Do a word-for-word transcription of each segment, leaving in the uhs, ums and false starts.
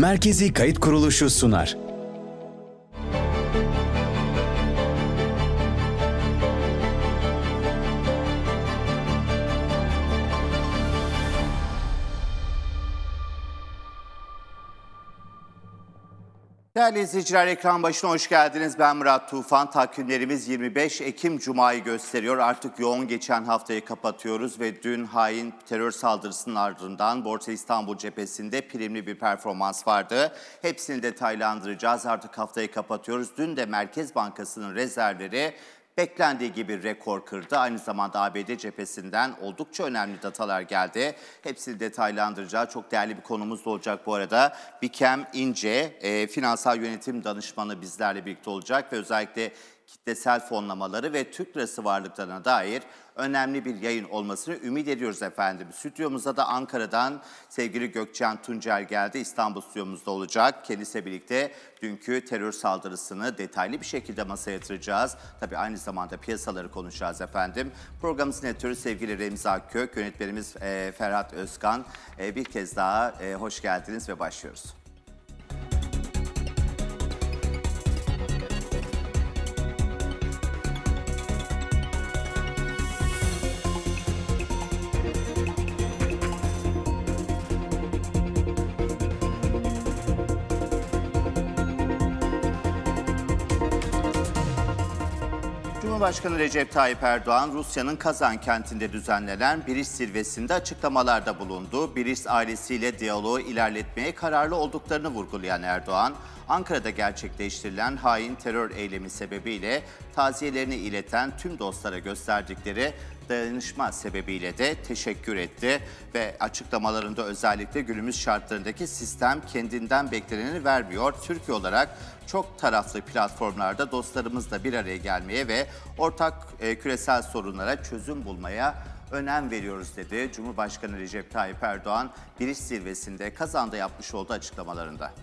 Merkezi Kayıt Kuruluşu sunar. Değerli izleyiciler, ekran başına hoş geldiniz. Ben Murat Tufan. Takvimlerimiz yirmi beş Ekim Cuma'yı gösteriyor. Artık yoğun geçen haftayı kapatıyoruz ve dün hain terör saldırısının ardından Borsa İstanbul cephesinde primli bir performans vardı. Hepsini detaylandıracağız. Artık haftayı kapatıyoruz. Dün de Merkez Bankası'nın rezervleri beklendiği gibi rekor kırdı. Aynı zamanda A B D cephesinden oldukça önemli datalar geldi. Hepsini detaylandıracağız. Çok değerli bir konumuz da olacak bu arada. Bikem İnce, e, finansal yönetim danışmanı bizlerle birlikte olacak ve özellikle kitlesel fonlamaları ve Türk lirası varlıklarına dair önemli bir yayın olmasını ümit ediyoruz efendim. Stüdyomuzda da Ankara'dan sevgili Gökçen Tuncel geldi. İstanbul stüdyomuzda olacak. Kendisiyle birlikte dünkü terör saldırısını detaylı bir şekilde masaya yatıracağız. Tabii aynı zamanda piyasaları konuşacağız efendim. Programımızın editörü sevgili Remzi Akkök, yönetmenimiz e, Ferhat Özkan. E, bir kez daha e, hoş geldiniz ve başlıyoruz. Cumhurbaşkanı Recep Tayyip Erdoğan, Rusya'nın Kazan kentinde düzenlenen BRICS zirvesinde açıklamalarda bulundu. BRICS ailesiyle diyaloğu ilerletmeye kararlı olduklarını vurgulayan Erdoğan, Ankara'da gerçekleştirilen hain terör eylemi sebebiyle taziyelerini ileten tüm dostlara gösterdikleri dayanışma sebebiyle de teşekkür etti ve açıklamalarında özellikle günümüz şartlarındaki sistem kendinden bekleneni vermiyor. Türkiye olarak çok taraflı platformlarda dostlarımızla bir araya gelmeye ve ortak e, küresel sorunlara çözüm bulmaya önem veriyoruz dedi Cumhurbaşkanı Recep Tayyip Erdoğan, BRICS zirvesinde Kazan'da yapmış olduğu açıklamalarında.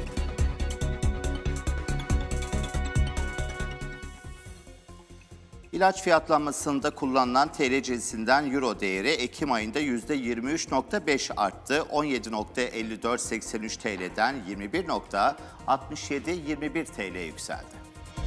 İlaç fiyatlanmasında kullanılan T L cinsinden Euro değeri Ekim ayında yüzde yirmi üç nokta beş arttı. on yedi nokta elli dört seksen üç T L'den yirmi bir nokta altmış yedi yirmi bir T L'ye yükseldi.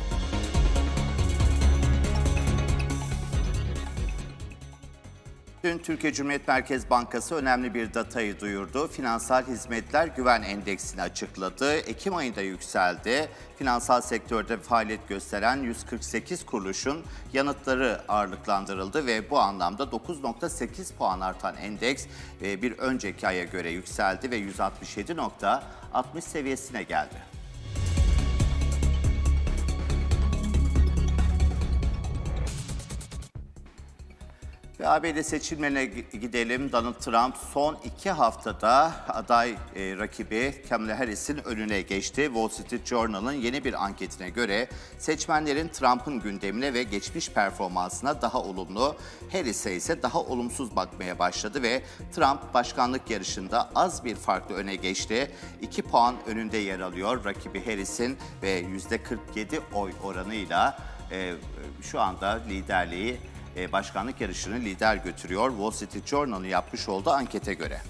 Dün Türkiye Cumhuriyet Merkez Bankası önemli bir datayı duyurdu. Finansal Hizmetler Güven Endeksini açıkladı. Ekim ayında yükseldi. Finansal sektörde faaliyet gösteren yüz kırk sekiz kuruluşun yanıtları ağırlıklandırıldı ve bu anlamda dokuz nokta sekiz puan artan endeks bir önceki aya göre yükseldi ve yüz altmış yedi nokta altmış seviyesine geldi. Ve A B D seçimlerine gidelim. Donald Trump son iki haftada aday e, rakibi Kamala Harris'in önüne geçti. Wall Street Journal'ın yeni bir anketine göre seçmenlerin Trump'ın gündemine ve geçmiş performansına daha olumlu, Harris'e ise daha olumsuz bakmaya başladı ve Trump başkanlık yarışında az bir farklı öne geçti. iki puan önünde yer alıyor rakibi Harris'in ve yüzde kırk yedi oy oranıyla e, şu anda liderliği başkanlık yarışını lider götürüyor Wall Street Journal'ın yapmış olduğu ankete göre.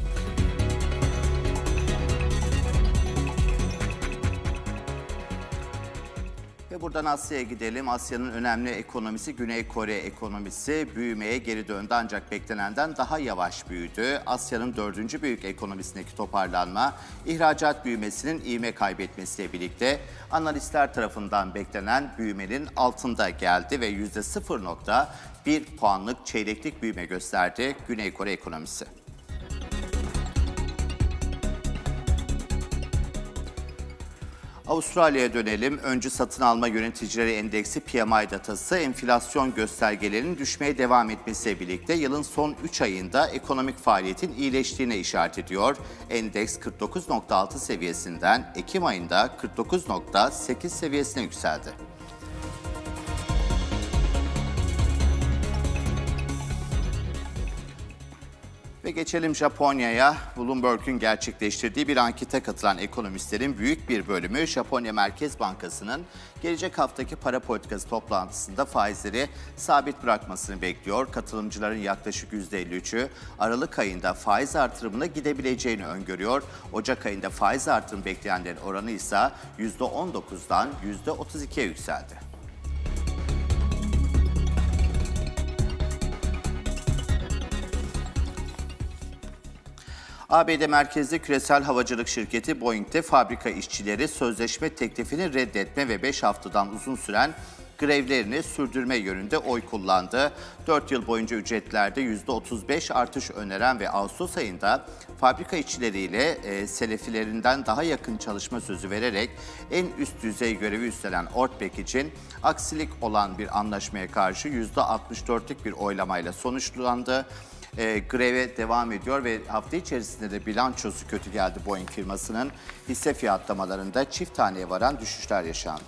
Ve buradan Asya'ya gidelim. Asya'nın önemli ekonomisi Güney Kore ekonomisi büyümeye geri döndü ancak beklenenden daha yavaş büyüdü. Asya'nın dördüncü büyük ekonomisindeki toparlanma, ihracat büyümesinin ivme kaybetmesiyle birlikte analistler tarafından beklenen büyümenin altında geldi ve yüzde sıfır nokta bir puanlık çeyreklik büyüme gösterdi Güney Kore ekonomisi. Avustralya'ya dönelim. Öncü satın alma yöneticileri endeksi P M I datası enflasyon göstergelerinin düşmeye devam etmesiyle birlikte yılın son üç ayında ekonomik faaliyetin iyileştiğine işaret ediyor. Endeks kırk dokuz nokta altı seviyesinden Ekim ayında kırk dokuz nokta sekiz seviyesine yükseldi. Ve geçelim Japonya'ya. Bloomberg'un gerçekleştirdiği bir ankete katılan ekonomistlerin büyük bir bölümü Japonya Merkez Bankası'nın gelecek haftaki para politikası toplantısında faizleri sabit bırakmasını bekliyor. Katılımcıların yaklaşık yüzde elli üçü Aralık ayında faiz artırımına gidebileceğini öngörüyor. Ocak ayında faiz artırımı bekleyenlerin oranı ise yüzde on dokuzdan yüzde otuz ikiye yükseldi. A B D merkezli küresel havacılık şirketi Boeing'de fabrika işçileri sözleşme teklifini reddetme ve beş haftadan uzun süren grevlerini sürdürme yönünde oy kullandı. dört yıl boyunca ücretlerde yüzde otuz beş artış öneren ve Ağustos ayında fabrika işçileriyle e, selefilerinden daha yakın çalışma sözü vererek en üst düzey görevi üstlenen Ortberg için aksilik olan bir anlaşmaya karşı yüzde altmış dörtlük bir oylamayla sonuçlandı. E, greve devam ediyor ve hafta içerisinde de bilançosu kötü geldi Boeing firmasının. Hisse fiyatlamalarında çift taneye varan düşüşler yaşandı.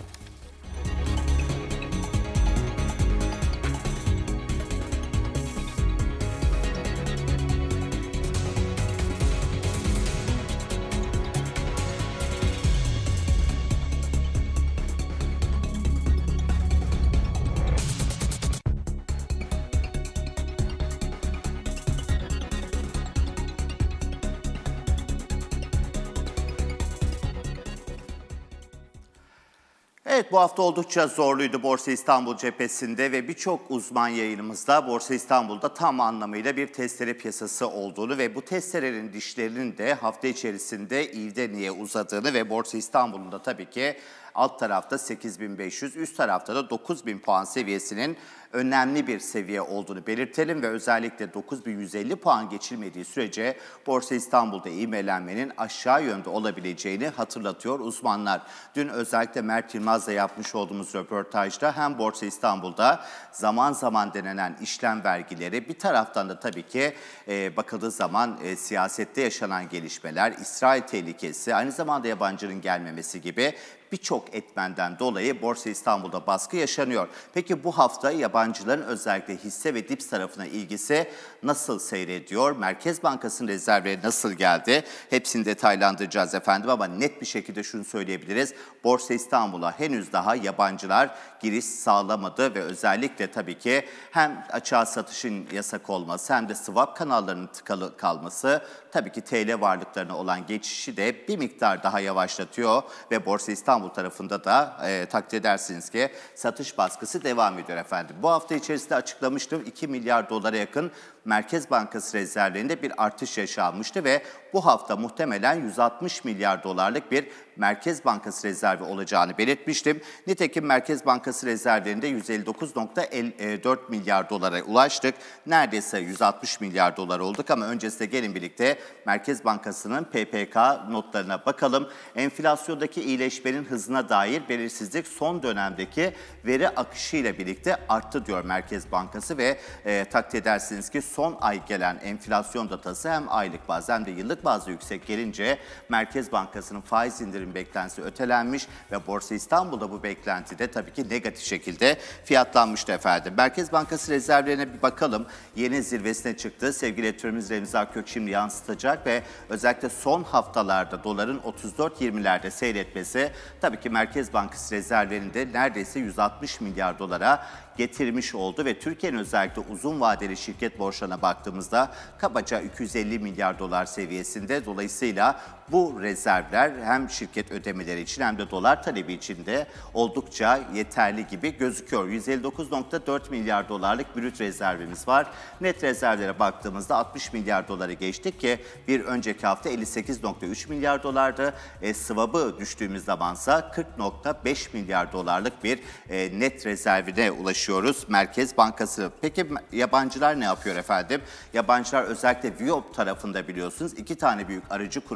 Evet, bu hafta oldukça zorluydu Borsa İstanbul cephesinde ve birçok uzman yayınımızda Borsa İstanbul'da tam anlamıyla bir testere piyasası olduğunu ve bu testerelerin dişlerinin de hafta içerisinde iyiden iyiye uzadığını ve Borsa İstanbul'un da tabii ki alt tarafta sekiz bin beş yüz, üst tarafta da dokuz bin puan seviyesinin önemli bir seviye olduğunu belirtelim ve özellikle dokuz bin yüz elli puan geçilmediği sürece Borsa İstanbul'da ivmelenmenin aşağı yönde olabileceğini hatırlatıyor uzmanlar. Dün özellikle Mert Yılmaz'la yapmış olduğumuz röportajda hem Borsa İstanbul'da zaman zaman denenen işlem vergileri, bir taraftan da tabii ki e, bakıldığı zaman e, siyasette yaşanan gelişmeler, İsrail tehlikesi, aynı zamanda yabancının gelmemesi gibi birçok etmenden dolayı Borsa İstanbul'da baskı yaşanıyor. Peki bu hafta yabancıların özellikle hisse ve dips tarafına ilgisi nasıl seyrediyor? Merkez Bankası'nın rezervleri nasıl geldi? Hepsini detaylandıracağız efendim ama net bir şekilde şunu söyleyebiliriz. Borsa İstanbul'a henüz daha yabancılar giriş sağlamadı ve özellikle tabii ki hem açığa satışın yasak olması hem de swap kanallarının tıkalı kalması tabii ki T L varlıklarına olan geçişi de bir miktar daha yavaşlatıyor ve Borsa İstanbul İstanbul tarafında da e, takdir edersiniz ki satış baskısı devam ediyor efendim. Bu hafta içerisinde açıklamıştım, iki milyar dolara yakın Merkez Bankası rezervlerinde bir artış yaşanmıştı ve bu hafta muhtemelen yüz altmış milyar dolarlık bir Merkez Bankası rezervi olacağını belirtmiştim. Nitekim Merkez Bankası rezervlerinde yüz elli dokuz nokta dört milyar dolara ulaştık. Neredeyse yüz altmış milyar dolar olduk ama öncesinde gelin birlikte Merkez Bankası'nın P P K notlarına bakalım. Enflasyondaki iyileşmenin hızına dair belirsizlik son dönemdeki veri akışı ile birlikte arttı diyor Merkez Bankası ve e, takdir edersiniz ki son ay gelen enflasyon datası hem aylık bazı hem de yıllık bazı yüksek gelince Merkez Bankası'nın faiz indirim beklentisi ötelenmiş ve Borsa İstanbul'da bu beklenti de tabii ki negatif şekilde fiyatlanmıştı efendim. Merkez Bankası rezervlerine bir bakalım. Yeni zirvesine çıktı. Sevgili editörümüz Remzi Akkök şimdi yansıtacak ve özellikle son haftalarda doların otuz dört yirmilerde seyretmesi tabii ki Merkez Bankası rezervlerinde neredeyse yüz altmış milyar dolara getirmiş oldu ve Türkiye'nin özellikle uzun vadeli şirket borçlarına baktığımızda kabaca iki yüz elli milyar dolar seviyesinde. Dolayısıyla bu rezervler hem şirket ödemeleri için hem de dolar talebi için de oldukça yeterli gibi gözüküyor. yüz elli dokuz nokta dört milyar dolarlık brüt rezervimiz var. Net rezervlere baktığımızda altmış milyar doları geçtik ki bir önceki hafta elli sekiz nokta üç milyar dolardı. E, swap'ı düştüğümüz zamansa kırk nokta beş milyar dolarlık bir e, net rezervine ulaşıyoruz Merkez Bankası. Peki yabancılar ne yapıyor efendim? Yabancılar özellikle Viop tarafında biliyorsunuz iki tane büyük aracı kurumun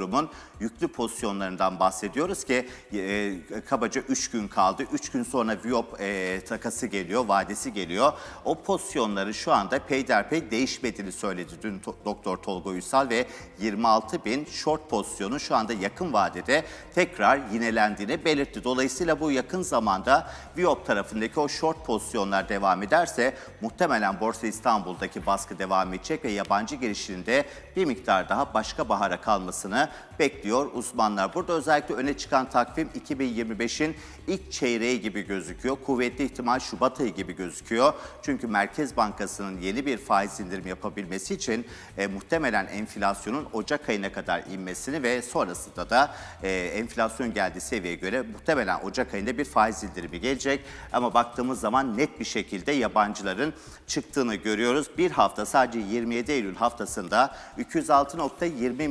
yüklü pozisyonlarından bahsediyoruz ki e, kabaca üç gün kaldı. üç gün sonra Viyop e, takası geliyor, vadesi geliyor. O pozisyonları şu anda peyderpey değişmediğini söyledi dün Doktor Tolga Uysal ve yirmi altı bin short pozisyonu şu anda yakın vadede tekrar yinelendiğini belirtti. Dolayısıyla bu yakın zamanda Viyop tarafındaki o short pozisyonlar devam ederse muhtemelen Borsa İstanbul'daki baskı devam edecek ve yabancı girişinde bir miktar daha başka bahara kalmasını bekliyor uzmanlar. Burada özellikle öne çıkan takvim iki bin yirmi beşin ilk çeyreği gibi gözüküyor. Kuvvetli ihtimal Şubat ayı gibi gözüküyor. Çünkü Merkez Bankası'nın yeni bir faiz indirimi yapabilmesi için e, muhtemelen enflasyonun Ocak ayına kadar inmesini ve sonrasında da e, enflasyon geldiği seviyeye göre muhtemelen Ocak ayında bir faiz indirimi gelecek. Ama baktığımız zaman net bir şekilde yabancıların çıktığını görüyoruz. Bir hafta sadece yirmi yedi Eylül haftasında iki yüz altı nokta yirmi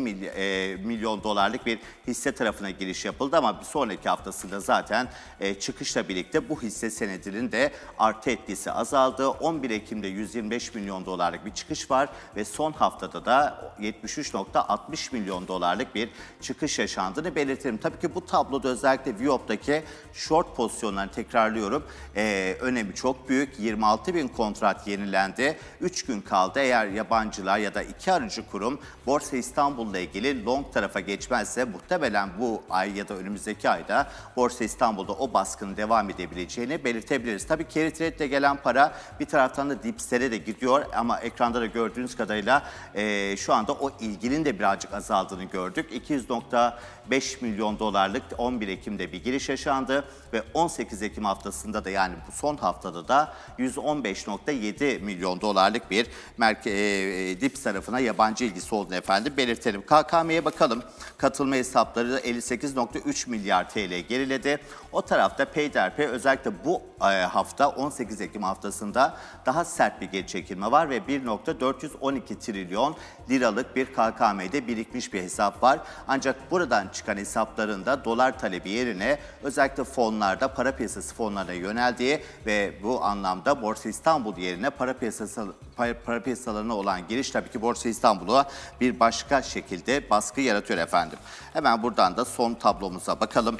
milyon dolarlık bir hisse tarafına giriş yapıldı ama bir sonraki haftasında zaten e, çıkışla birlikte bu hisse senedinin de artı etkisi azaldı. on bir Ekim'de yüz yirmi beş milyon dolarlık bir çıkış var ve son haftada da yetmiş üç nokta altmış milyon dolarlık bir çıkış yaşandığını belirtelim. Tabii ki bu tabloda özellikle Viyop'taki short pozisyonlarını tekrarlıyorum. E, önemi çok büyük. yirmi altı bin kontrat yenilendi. üç gün kaldı. Eğer yabancılar ya da iki aracı kurum Borsa İstanbul'la ilgili long tarafa geçmezse muhtemelen bu ay ya da önümüzdeki ayda Borsa İstanbul'da o baskının devam edebileceğini belirtebiliriz. Tabii carry trade'le gelen para bir taraftan da dips'lere de gidiyor ama ekranda da gördüğünüz kadarıyla e, şu anda o ilginin de birazcık azaldığını gördük. iki yüz nokta beş milyon dolarlık on bir Ekim'de bir giriş yaşandı ve on sekiz Ekim haftasında da yani bu son haftada da yüz on beş nokta yedi milyon dolarlık bir merke, e, dips tarafına yabancı ilgisi olduğunu efendim belirtelim. K K M'ye bakalım. Katılma hesapları elli sekiz nokta üç milyar T L geriledi. O tarafta peyderpey özellikle bu e, hafta on sekiz Ekim haftasında daha sert bir geri çekilme var ve bir nokta dört yüz on iki trilyon liralık bir K K M'de birikmiş bir hesap var. Ancak buradan çıkan hesaplarında dolar talebi yerine özellikle fonlarda para piyasası fonlarına yöneldiği ve bu anlamda Borsa İstanbul yerine para piyasası para, para piyasalarına olan giriş tabii ki Borsa İstanbul'a bir başka şekilde baskı yaratıyor efendim. Hemen buradan da son tablomuza bakalım.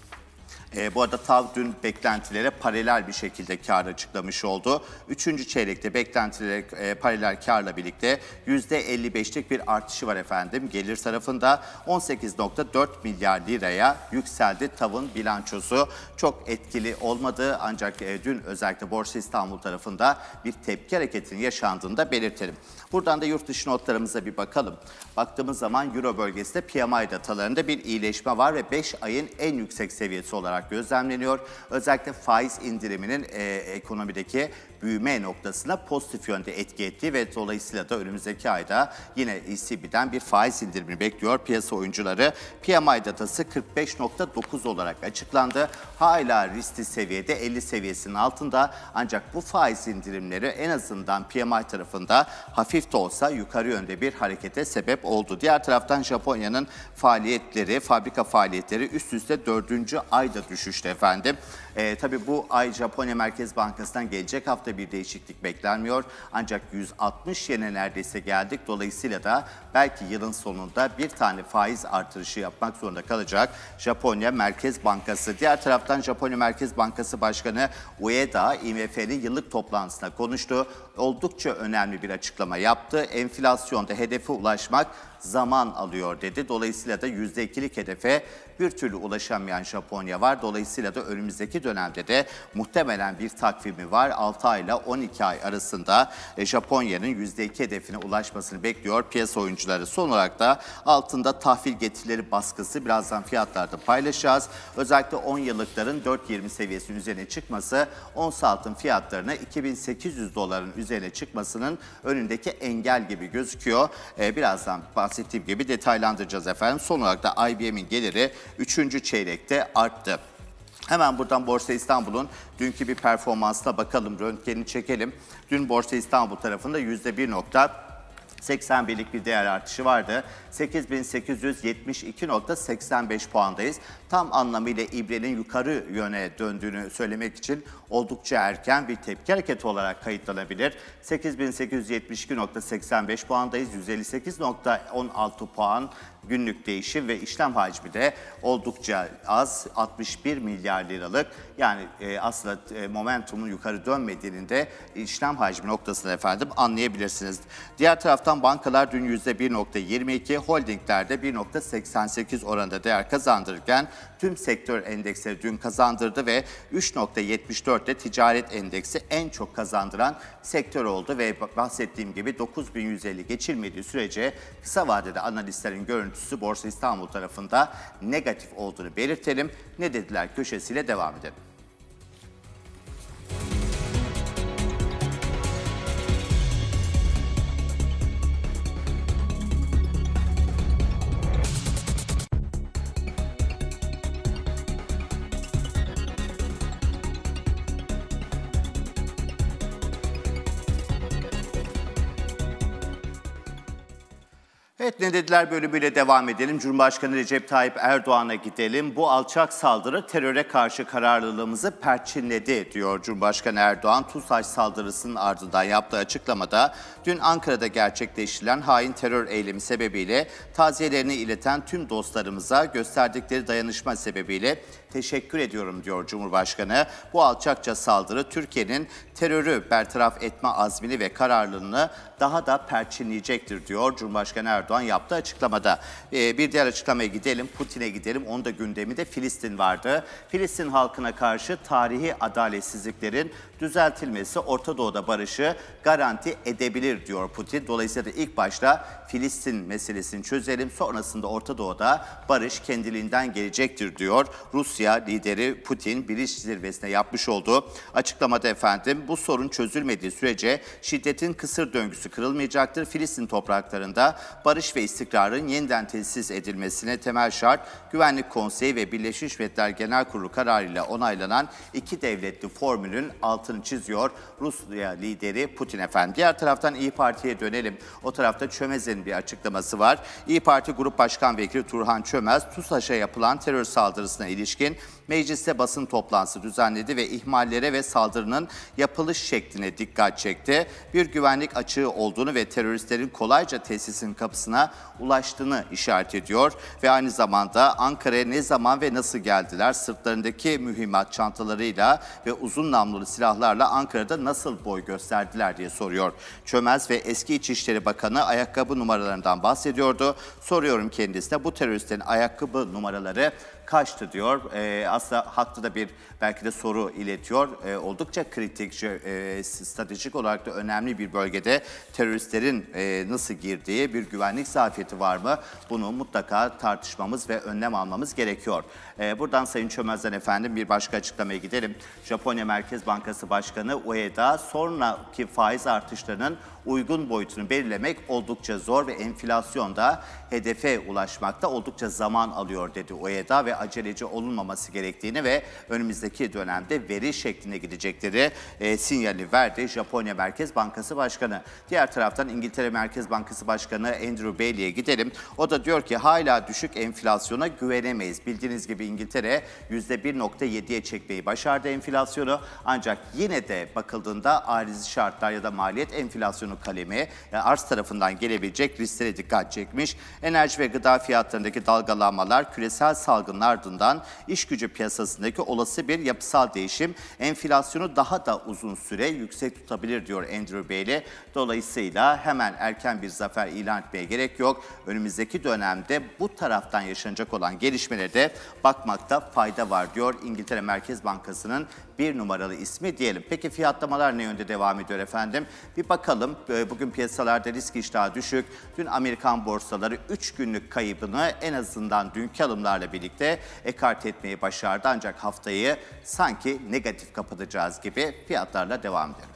E, bu arada T A V dün beklentilere paralel bir şekilde kar açıklamış oldu. Üçüncü çeyrekte beklentilere e, paralel karla birlikte yüzde elli beşlik bir artışı var efendim. Gelir tarafında on sekiz nokta dört milyar liraya yükseldi. T A V'ın bilançosu çok etkili olmadı ancak e, dün özellikle Borsa İstanbul tarafında bir tepki hareketinin yaşandığını da belirtelim. Buradan da yurt dışı notlarımıza bir bakalım. Baktığımız zaman Euro bölgesinde P M I datalarında bir iyileşme var ve beş ayın en yüksek seviyesi olarak gözlemleniyor. Özellikle faiz indiriminin e, ekonomideki büyüme noktasına pozitif yönde etki ettiği ve dolayısıyla da önümüzdeki ayda yine E C B'den bir faiz indirimini bekliyor piyasa oyuncuları. P M I datası kırk beş nokta dokuz olarak açıklandı. Hala riskli seviyede elli seviyesinin altında ancak bu faiz indirimleri en azından P M I tarafında hafif de olsa yukarı yönde bir harekete sebep oldu. Diğer taraftan Japonya'nın faaliyetleri, fabrika faaliyetleri üst üste dördüncü ayda düşüştü efendim. E, tabii bu ay Japonya Merkez Bankası'ndan gelecek hafta bir değişiklik beklenmiyor. Ancak yüz altmış yene neredeyse geldik. Dolayısıyla da belki yılın sonunda bir tane faiz artırışı yapmak zorunda kalacak Japonya Merkez Bankası. Diğer taraftan Japonya Merkez Bankası Başkanı Ueda, I M F'nin yıllık toplantısında konuştu. Oldukça önemli bir açıklama yaptı. Enflasyonda hedefe ulaşmak zaman alıyor dedi. Dolayısıyla da yüzde ikilik hedefe bir türlü ulaşamayan Japonya var. Dolayısıyla da önümüzdeki dönemde de muhtemelen bir takvimi var. altı ay ile on iki ay arasında Japonya'nın yüzde iki hedefine ulaşmasını bekliyor piyasa oyuncuları. Son olarak da altında tahvil getirileri baskısı, birazdan fiyatlarda paylaşacağız. Özellikle on yıllıkların dört virgül yirmi seviyesinin üzerine çıkması, ons altın fiyatlarına iki bin sekiz yüz doların üzerine çıkmasının önündeki engel gibi gözüküyor. Ee, birazdan bahsettiğim gibi detaylandıracağız efendim. Son olarak da I B M'in geliri üçüncü çeyrekte arttı. Hemen buradan Borsa İstanbul'un dünkü bir performansına bakalım, röntgenini çekelim. Dün Borsa İstanbul tarafında yüzde bir nokta seksen birlik bir değer artışı vardı. sekiz bin sekiz yüz yetmiş iki nokta seksen beş puandayız. Tam anlamıyla ibrenin yukarı yöne döndüğünü söylemek için oldukça erken, bir tepki hareketi olarak kayıtlanabilir. sekiz bin sekiz yüz yetmiş iki nokta seksen beş puandayız. yüz elli sekiz nokta on altı puan günlük değişim ve işlem hacmi de oldukça az, altmış bir milyar liralık. Yani e, aslında e, momentumun yukarı dönmediğini de işlem hacmi noktasında efendim anlayabilirsiniz. Diğer taraftan bankalar dün yüzde bir nokta yirmi iki, holdinglerde bir nokta seksen sekiz oranında değer kazandırırken tüm sektör endeksleri dün kazandırdı ve üç nokta yetmiş dörtte ticaret endeksi en çok kazandıran sektör oldu ve bahsettiğim gibi dokuz bin yüz elli geçilmediği sürece kısa vadede analistlerin görüntüsü Borsa İstanbul tarafında negatif olduğunu belirtelim. Ne dediler köşesiyle devam edelim. Evet, ne dediler bölümüyle devam edelim. Cumhurbaşkanı Recep Tayyip Erdoğan'a gidelim. Bu alçak saldırı teröre karşı kararlılığımızı perçinledi diyor Cumhurbaşkanı Erdoğan. TUSAŞ saldırısının ardından yaptığı açıklamada dün Ankara'da gerçekleştirilen hain terör eylemi sebebiyle taziyelerini ileten tüm dostlarımıza gösterdikleri dayanışma sebebiyle teşekkür ediyorum diyor Cumhurbaşkanı. Bu alçakça saldırı Türkiye'nin terörü bertaraf etme azmini ve kararlılığını daha da perçinleyecektir diyor Cumhurbaşkanı Erdoğan yaptığı açıklamada. Ee, bir diğer açıklamaya gidelim, Putin'e gidelim. Onun da gündeminde Filistin vardı. Filistin halkına karşı tarihi adaletsizliklerin düzeltilmesi Orta Doğu'da barışı garanti edebilir diyor Putin. Dolayısıyla ilk başta Filistin meselesini çözelim, sonrasında Orta Doğu'da barış kendiliğinden gelecektir diyor Rusya lideri Putin Bilic zirvesine yapmış olduğu açıklamada efendim. Bu sorun çözülmediği sürece şiddetin kısır döngüsü kırılmayacaktır. Filistin topraklarında barış ve istikrarın yeniden tesis edilmesine temel şart Güvenlik Konseyi ve Birleşmiş Milletler Genel Kurulu kararıyla onaylanan iki devletli formülün altını çiziyor Rusya lideri Putin efendim. Diğer taraftan İYİ Parti'ye dönelim. O tarafta Çömez'in bir açıklaması var. İYİ Parti Grup Başkan Vekili Turhan Çömez, TUSAŞ'a yapılan terör saldırısına ilişkin mecliste basın toplantısı düzenledi ve ihmallere ve saldırının yapılış şekline dikkat çekti. Bir güvenlik açığı olduğunu ve teröristlerin kolayca tesisin kapısına ulaştığını işaret ediyor ve aynı zamanda Ankara'ya ne zaman ve nasıl geldiler, sırtlarındaki mühimmat çantalarıyla ve uzun namlulu silahlarla Ankara'da nasıl boy gösterdiler diye soruyor. Çömez ve eski İçişleri Bakanı ayakkabı numaralarından bahsediyordu. Soruyorum kendisine, bu teröristlerin ayakkabı numaraları kaçtı diyor. Ee, aslında haklı da bir belki de soru iletiyor. Ee, oldukça kritik, e, stratejik olarak da önemli bir bölgede teröristlerin e, nasıl girdiği bir güvenlik zafiyeti var mı? Bunu mutlaka tartışmamız ve önlem almamız gerekiyor. Ee, buradan Sayın Çömez'den efendim bir başka açıklamaya gidelim. Japonya Merkez Bankası Başkanı Ueda, sonraki faiz artışlarının uygun boyutunu belirlemek oldukça zor ve enflasyonda hedefe ulaşmakta oldukça zaman alıyor dedi Ueda ve aceleci olunmaması gerektiğini ve önümüzdeki dönemde veri şeklinde gidecekleri e, sinyali verdi Japonya Merkez Bankası Başkanı. Diğer taraftan İngiltere Merkez Bankası Başkanı Andrew Bailey'e gidelim. O da diyor ki hala düşük enflasyona güvenemeyiz. Bildiğiniz gibi İngiltere yüzde bir nokta yediye çekmeyi başardı enflasyonu, ancak yine de bakıldığında arizi şartlar ya da maliyet enflasyonu kalemi yani arz tarafından gelebilecek risklere dikkat çekmiş. Enerji ve gıda fiyatlarındaki dalgalanmalar, küresel salgının ardından iş gücü piyasasındaki olası bir yapısal değişim enflasyonu daha da uzun süre yüksek tutabilir diyor Andrew Bailey. Dolayısıyla hemen erken bir zafer ilan etmeye gerek yok. Önümüzdeki dönemde bu taraftan yaşanacak olan gelişmelere de bakmakta fayda var diyor İngiltere Merkez Bankası'nın bir numaralı ismi diyelim. Peki fiyatlamalar ne yönde devam ediyor efendim? Bir bakalım. Bugün piyasalarda risk iştahı düşük. Dün Amerikan borsaları üç günlük kaybını en azından dünkü alımlarla birlikte ekart etmeyi başardı. Ancak haftayı sanki negatif kapatacağız gibi fiyatlarla devam edelim.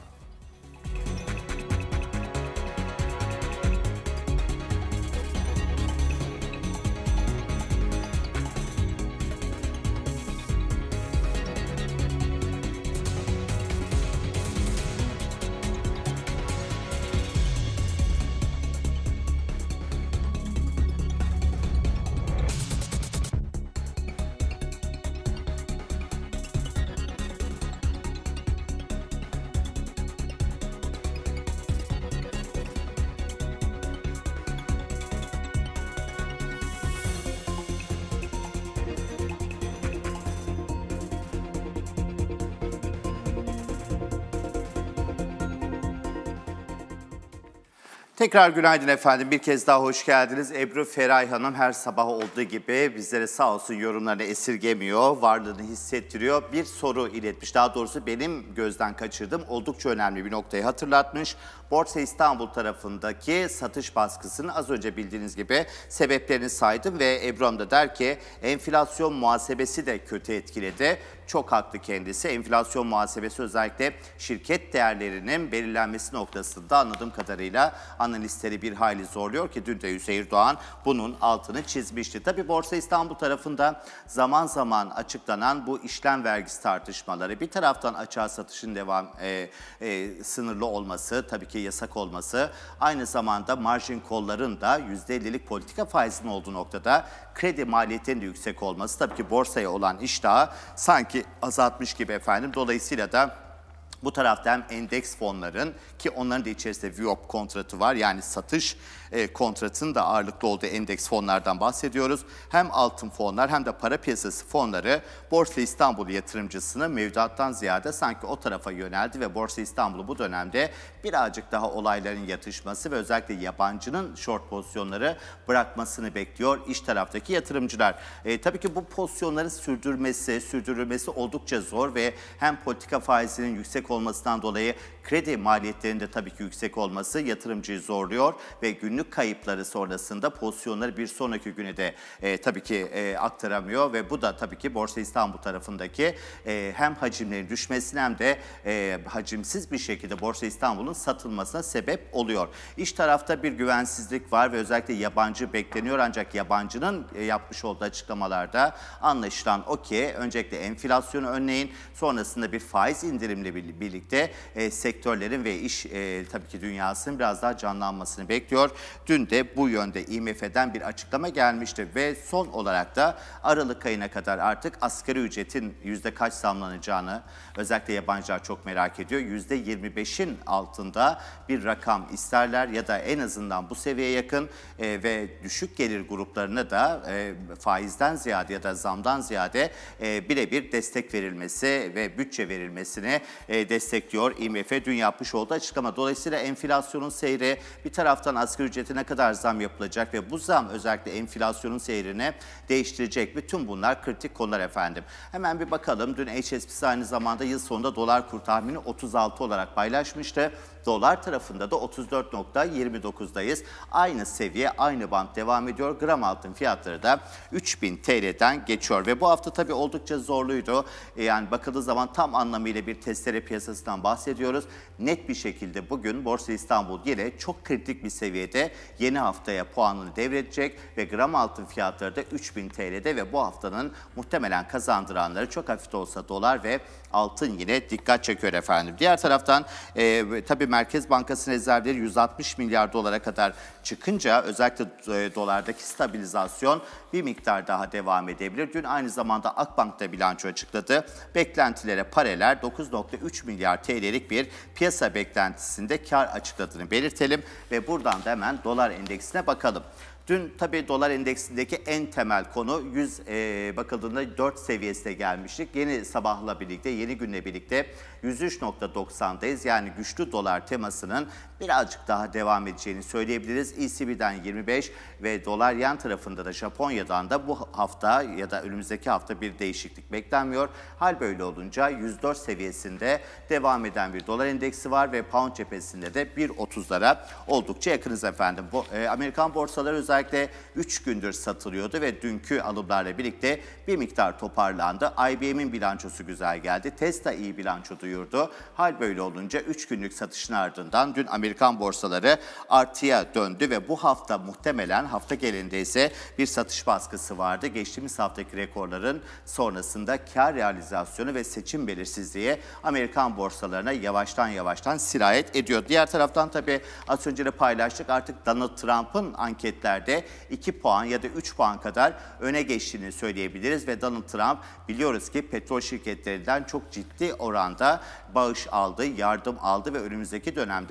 Tekrar günaydın efendim. Bir kez daha hoş geldiniz. Ebru Feray Hanım her sabah olduğu gibi bizlere sağ olsun yorumlarını esirgemiyor, varlığını hissettiriyor. Bir soru iletmiş, daha doğrusu benim gözden kaçırdığım oldukça önemli bir noktayı hatırlatmış. Borsa İstanbul tarafındaki satış baskısının az önce bildiğiniz gibi sebeplerini saydım ve Ebru Hanım da der ki enflasyon muhasebesi de kötü etkiledi. Çok haklı kendisi. Enflasyon muhasebesi özellikle şirket değerlerinin belirlenmesi noktasında anladığım kadarıyla analistleri bir hayli zorluyor ki dün de Üzeyir Doğan bunun altını çizmişti. Tabii Borsa İstanbul tarafında zaman zaman açıklanan bu işlem vergisi tartışmaları, bir taraftan açığa satışın devam e, e, sınırlı olması, tabii ki yasak olması, aynı zamanda marjin kolların da yüzde ellilik politika faizinin olduğu noktada kredi maliyetinin de yüksek olması tabii ki borsaya olan iştahı sanki azaltmış gibi efendim. Dolayısıyla da bu tarafta hem endeks fonların ki onların da içerisinde V I O P kontratı var, yani satış e, kontratının da ağırlıklı olduğu endeks fonlardan bahsediyoruz. Hem altın fonlar hem de para piyasası fonları Borsa İstanbul yatırımcısını mevduattan ziyade sanki o tarafa yöneldi ve Borsa İstanbul'u bu dönemde birazcık daha olayların yatışması ve özellikle yabancının short pozisyonları bırakmasını bekliyor iç taraftaki yatırımcılar. E, tabii ki bu pozisyonların sürdürmesi, sürdürülmesi oldukça zor ve hem politika faizinin yüksek olmasından dolayı kredi maliyetlerinin de tabii ki yüksek olması yatırımcıyı zorluyor ve günlük kayıpları sonrasında pozisyonları bir sonraki güne de e, tabii ki e, aktaramıyor ve bu da tabii ki Borsa İstanbul tarafındaki e, hem hacimlerin düşmesine hem de e, hacimsiz bir şekilde Borsa İstanbul'un satılmasına sebep oluyor. İç tarafta bir güvensizlik var ve özellikle yabancı bekleniyor, ancak yabancının e, yapmış olduğu açıklamalarda anlaşılan o ki öncelikle enflasyonu önleyin, sonrasında bir faiz indirimle birlikte e, sektörlerin ve iş e, tabii ki dünyasının biraz daha canlanmasını bekliyor. Dün de bu yönde I M F'den bir açıklama gelmişti ve son olarak da Aralık ayına kadar artık asgari ücretin yüzde kaç zamlanacağını özellikle yabancılar çok merak ediyor. yüzde yirmi beşin altında bir rakam isterler ya da en azından bu seviyeye yakın e, ve düşük gelir gruplarına da e, faizden ziyade ya da zamdan ziyade e, birebir destek verilmesi ve bütçe verilmesini e, destekliyor I M F dün yapmış olduğu açıklama. Dolayısıyla enflasyonun seyri, bir taraftan asgari ücrete ne kadar zam yapılacak ve bu zam özellikle enflasyonun seyrini değiştirecek. Bütün bunlar kritik konular efendim. Hemen bir bakalım. Dün H S B C aynı zamanda yıl sonunda dolar kur tahmini otuz altı olarak paylaşmıştı. Dolar tarafında da otuz dört nokta yirmi dokuzdayız. Aynı seviye, aynı bant devam ediyor. Gram altın fiyatları da üç bin T L'den geçiyor ve bu hafta tabii oldukça zorluydu. Yani bakıldığı zaman tam anlamıyla bir testere piyasasından bahsediyoruz. Net bir şekilde bugün Borsa İstanbul yine çok kritik bir seviyede yeni haftaya puanını devredecek ve gram altın fiyatları da üç bin T L'de ve bu haftanın muhtemelen kazandıranları çok hafif de olsa dolar ve altın yine dikkat çekiyor efendim. Diğer taraftan e, tabii Merkez Bankası rezervleri yüz altmış milyar dolara kadar çıkınca özellikle e, dolardaki stabilizasyon bir miktar daha devam edebilir. Dün aynı zamanda Akbank da bilanço açıkladı. Beklentilere paralel dokuz nokta üç milyar T L'lik bir piyasa beklentisinde kar açıkladığını belirtelim ve buradan da hemen dolar endeksine bakalım. Dün tabii dolar endeksindeki en temel konu yüz e, bakıldığında dört seviyesine gelmiştik. Yeni sabahla birlikte, yeni günle birlikte yüz üç nokta doksandayız. Yani güçlü dolar temasının birazcık daha devam edeceğini söyleyebiliriz. E C B'den yirmi beş ve dolar yan tarafında da Japonya'dan da bu hafta ya da önümüzdeki hafta bir değişiklik beklenmiyor. Hal böyle olunca yüz dört seviyesinde devam eden bir dolar endeksi var ve pound cephesinde de bir otuzlara oldukça yakınız efendim. Bu, e, Amerikan borsaları özellikle üç gündür satılıyordu ve dünkü alımlarla birlikte bir miktar toparlandı. I B M'in bilançosu güzel geldi. Tesla iyi bilanço duyurdu. Hal böyle olunca üç günlük satışın ardından dün Amerikan borsaları artıya döndü ve bu hafta muhtemelen hafta genelinde ise bir satış baskısı vardı. Geçtiğimiz haftaki rekorların sonrasında kar realizasyonu ve seçim belirsizliği Amerikan borsalarına yavaştan yavaştan sirayet ediyor. Diğer taraftan tabii az önce de paylaştık, artık Donald Trump'ın anketlerde iki puan ya da üç puan kadar öne geçtiğini söyleyebiliriz ve Donald Trump biliyoruz ki petrol şirketlerinden çok ciddi oranda bağış aldı, yardım aldı ve önümüzdeki dönemde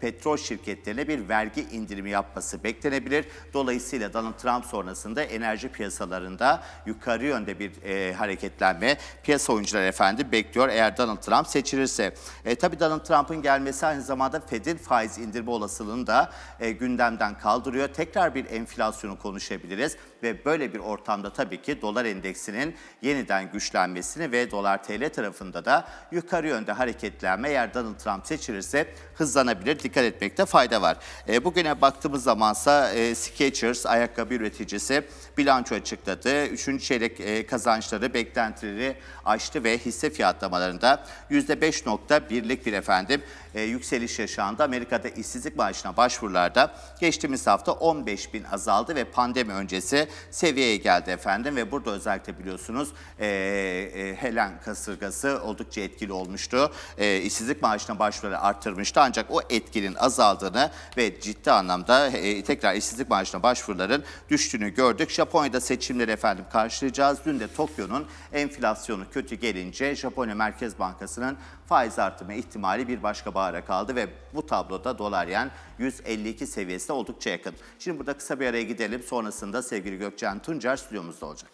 petrol şirketlerine bir vergi indirimi yapması beklenebilir. Dolayısıyla Donald Trump sonrasında enerji piyasalarında yukarı yönde bir e, hareketlenme piyasa oyuncuları efendim bekliyor eğer Donald Trump seçilirse. E, tabii Donald Trump'ın gelmesi aynı zamanda Fed'in faiz indirme olasılığını da e, gündemden kaldırıyor. Tekrar bir enflasyonu konuşabiliriz ve böyle bir ortamda tabii ki dolar endeksinin yeniden güçlenmesini ve dolar T L tarafında da yukarı yönde hareketlenme eğer Donald Trump seçilirse hızlanabilir. Dikkat etmekte fayda var. E, bugüne baktığımız zamansa e, Skechers ayakkabı üreticisi bilanço açıkladı. Üçüncü çeyrek e, kazançları beklentileri aştı ve hisse fiyatlamalarında yüzde beş nokta birlik bir efendim e, yükseliş yaşandı. Amerika'da işsizlik maaşına başvurularda geçtiğimiz hafta on beş bin azaldı ve pandemi öncesi seviyeye geldi efendim ve burada özellikle biliyorsunuz e, e, Helen kasırgası oldukça etkili olmuştu. E, işsizlik maaşına başvuruları arttırmıştı ancak o etkinin azaldığını ve ciddi anlamda e, tekrar işsizlik maaşına başvuruların düştüğünü gördük. Japonya'da seçimleri efendim karşılayacağız. Dün de Tokyo'nun enflasyonu kötü gelince Japonya Merkez Bankası'nın faiz artırma ihtimali bir başka bahara kaldı ve bu tabloda dolar yen yüz elli iki seviyesine oldukça yakın. Şimdi burada kısa bir araya gidelim. Sonrasında sevgili Gökçen Tuncer stüdyomuzda olacak.